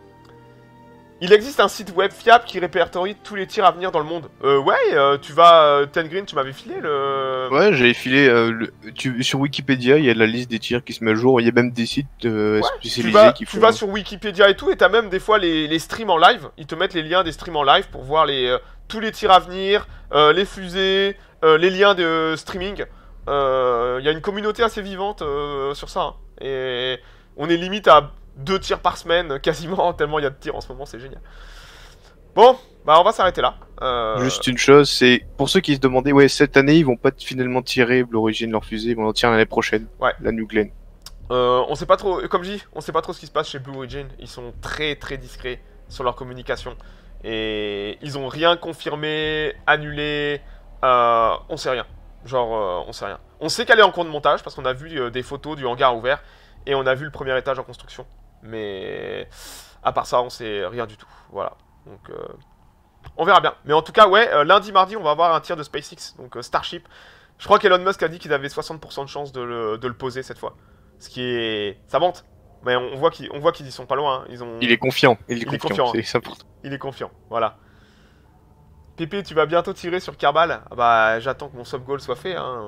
Il existe un site web fiable qui répertorie tous les tirs à venir dans le monde. Ouais, tu vas... Ten Green, tu m'avais filé le... Ouais, j'avais filé... sur Wikipédia, il y a la liste des tirs qui se met à jour. Il y a même des sites spécialisés qui font... Tu vas sur Wikipédia et tout, et t'as même des fois les streams en live. Ils te mettent les liens des streams en live pour voir tous les tirs à venir, les fusées, les liens de streaming. Y a une communauté assez vivante sur ça. Hein. Et on est limite à 2 tirs par semaine, quasiment, tellement il y a de tirs en ce moment, c'est génial. Bon, bah on va s'arrêter là. Juste une chose, c'est pour ceux qui se demandaient, ouais, cette année ils vont pas finalement tirer Blue Origin leur fusée, ils vont en tirer l'année prochaine. Ouais. La New Glenn. On sait pas trop, comme je dis, on sait pas trop ce qui se passe chez Blue Origin. Ils sont très très discrets sur leur communication. Et ils ont rien confirmé, annulé, on sait rien. Genre, on sait rien. On sait qu'elle est en cours de montage parce qu'on a vu des photos du hangar ouvert et on a vu le premier étage en construction. Mais à part ça, on sait rien du tout. Voilà. Donc, On verra bien. Mais en tout cas, ouais, lundi, mardi, on va avoir un tir de SpaceX, donc Starship. Je crois qu'Elon Musk a dit qu'il avait 60% de chance de le poser cette fois. Ce qui est... Ça monte. Mais on voit qu'ils y sont pas loin. Hein. Il est confiant. Il est confiant. confiant. C'est important. Il est confiant, voilà. Pépé, tu vas bientôt tirer sur Kerbal. Ah bah, j'attends que mon sub-goal soit fait. Hein.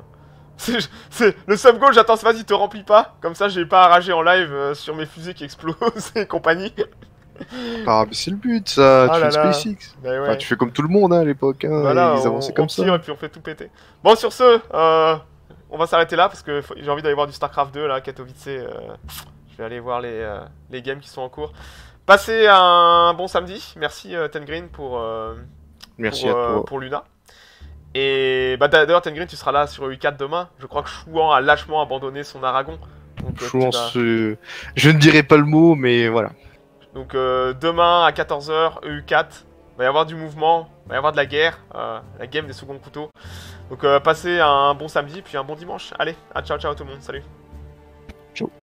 Le sub-goal, j'attends, vas-y, te remplis pas. Comme ça, j'ai pas à rager en live sur mes fusées qui explosent et compagnie. Ah, mais c'est le but, ça. Ah tu là fais là. SpaceX. Bah ouais. Enfin, tu fais comme tout le monde, hein, à l'époque. Hein, Voilà, ils avançaient comme ça. tire et puis on fait tout péter. Bon, sur ce, on va s'arrêter là parce que j'ai envie d'aller voir du StarCraft 2 là, Katowice. Je vais aller voir les games qui sont en cours. Passez un bon samedi. Merci Ten Green Merci à toi. pour Luna. Et bah d'ailleurs Ten Green, tu seras là sur EU4 demain. Je crois que Chouan a lâchement abandonné son Aragon. Donc, Je ne dirai pas le mot, mais voilà. Donc demain à 14h, EU4, il va y avoir du mouvement, il va y avoir de la guerre, la game des seconds couteaux. Donc passez un bon samedi, puis un bon dimanche. Allez, ciao ciao tout le monde, salut. Ciao.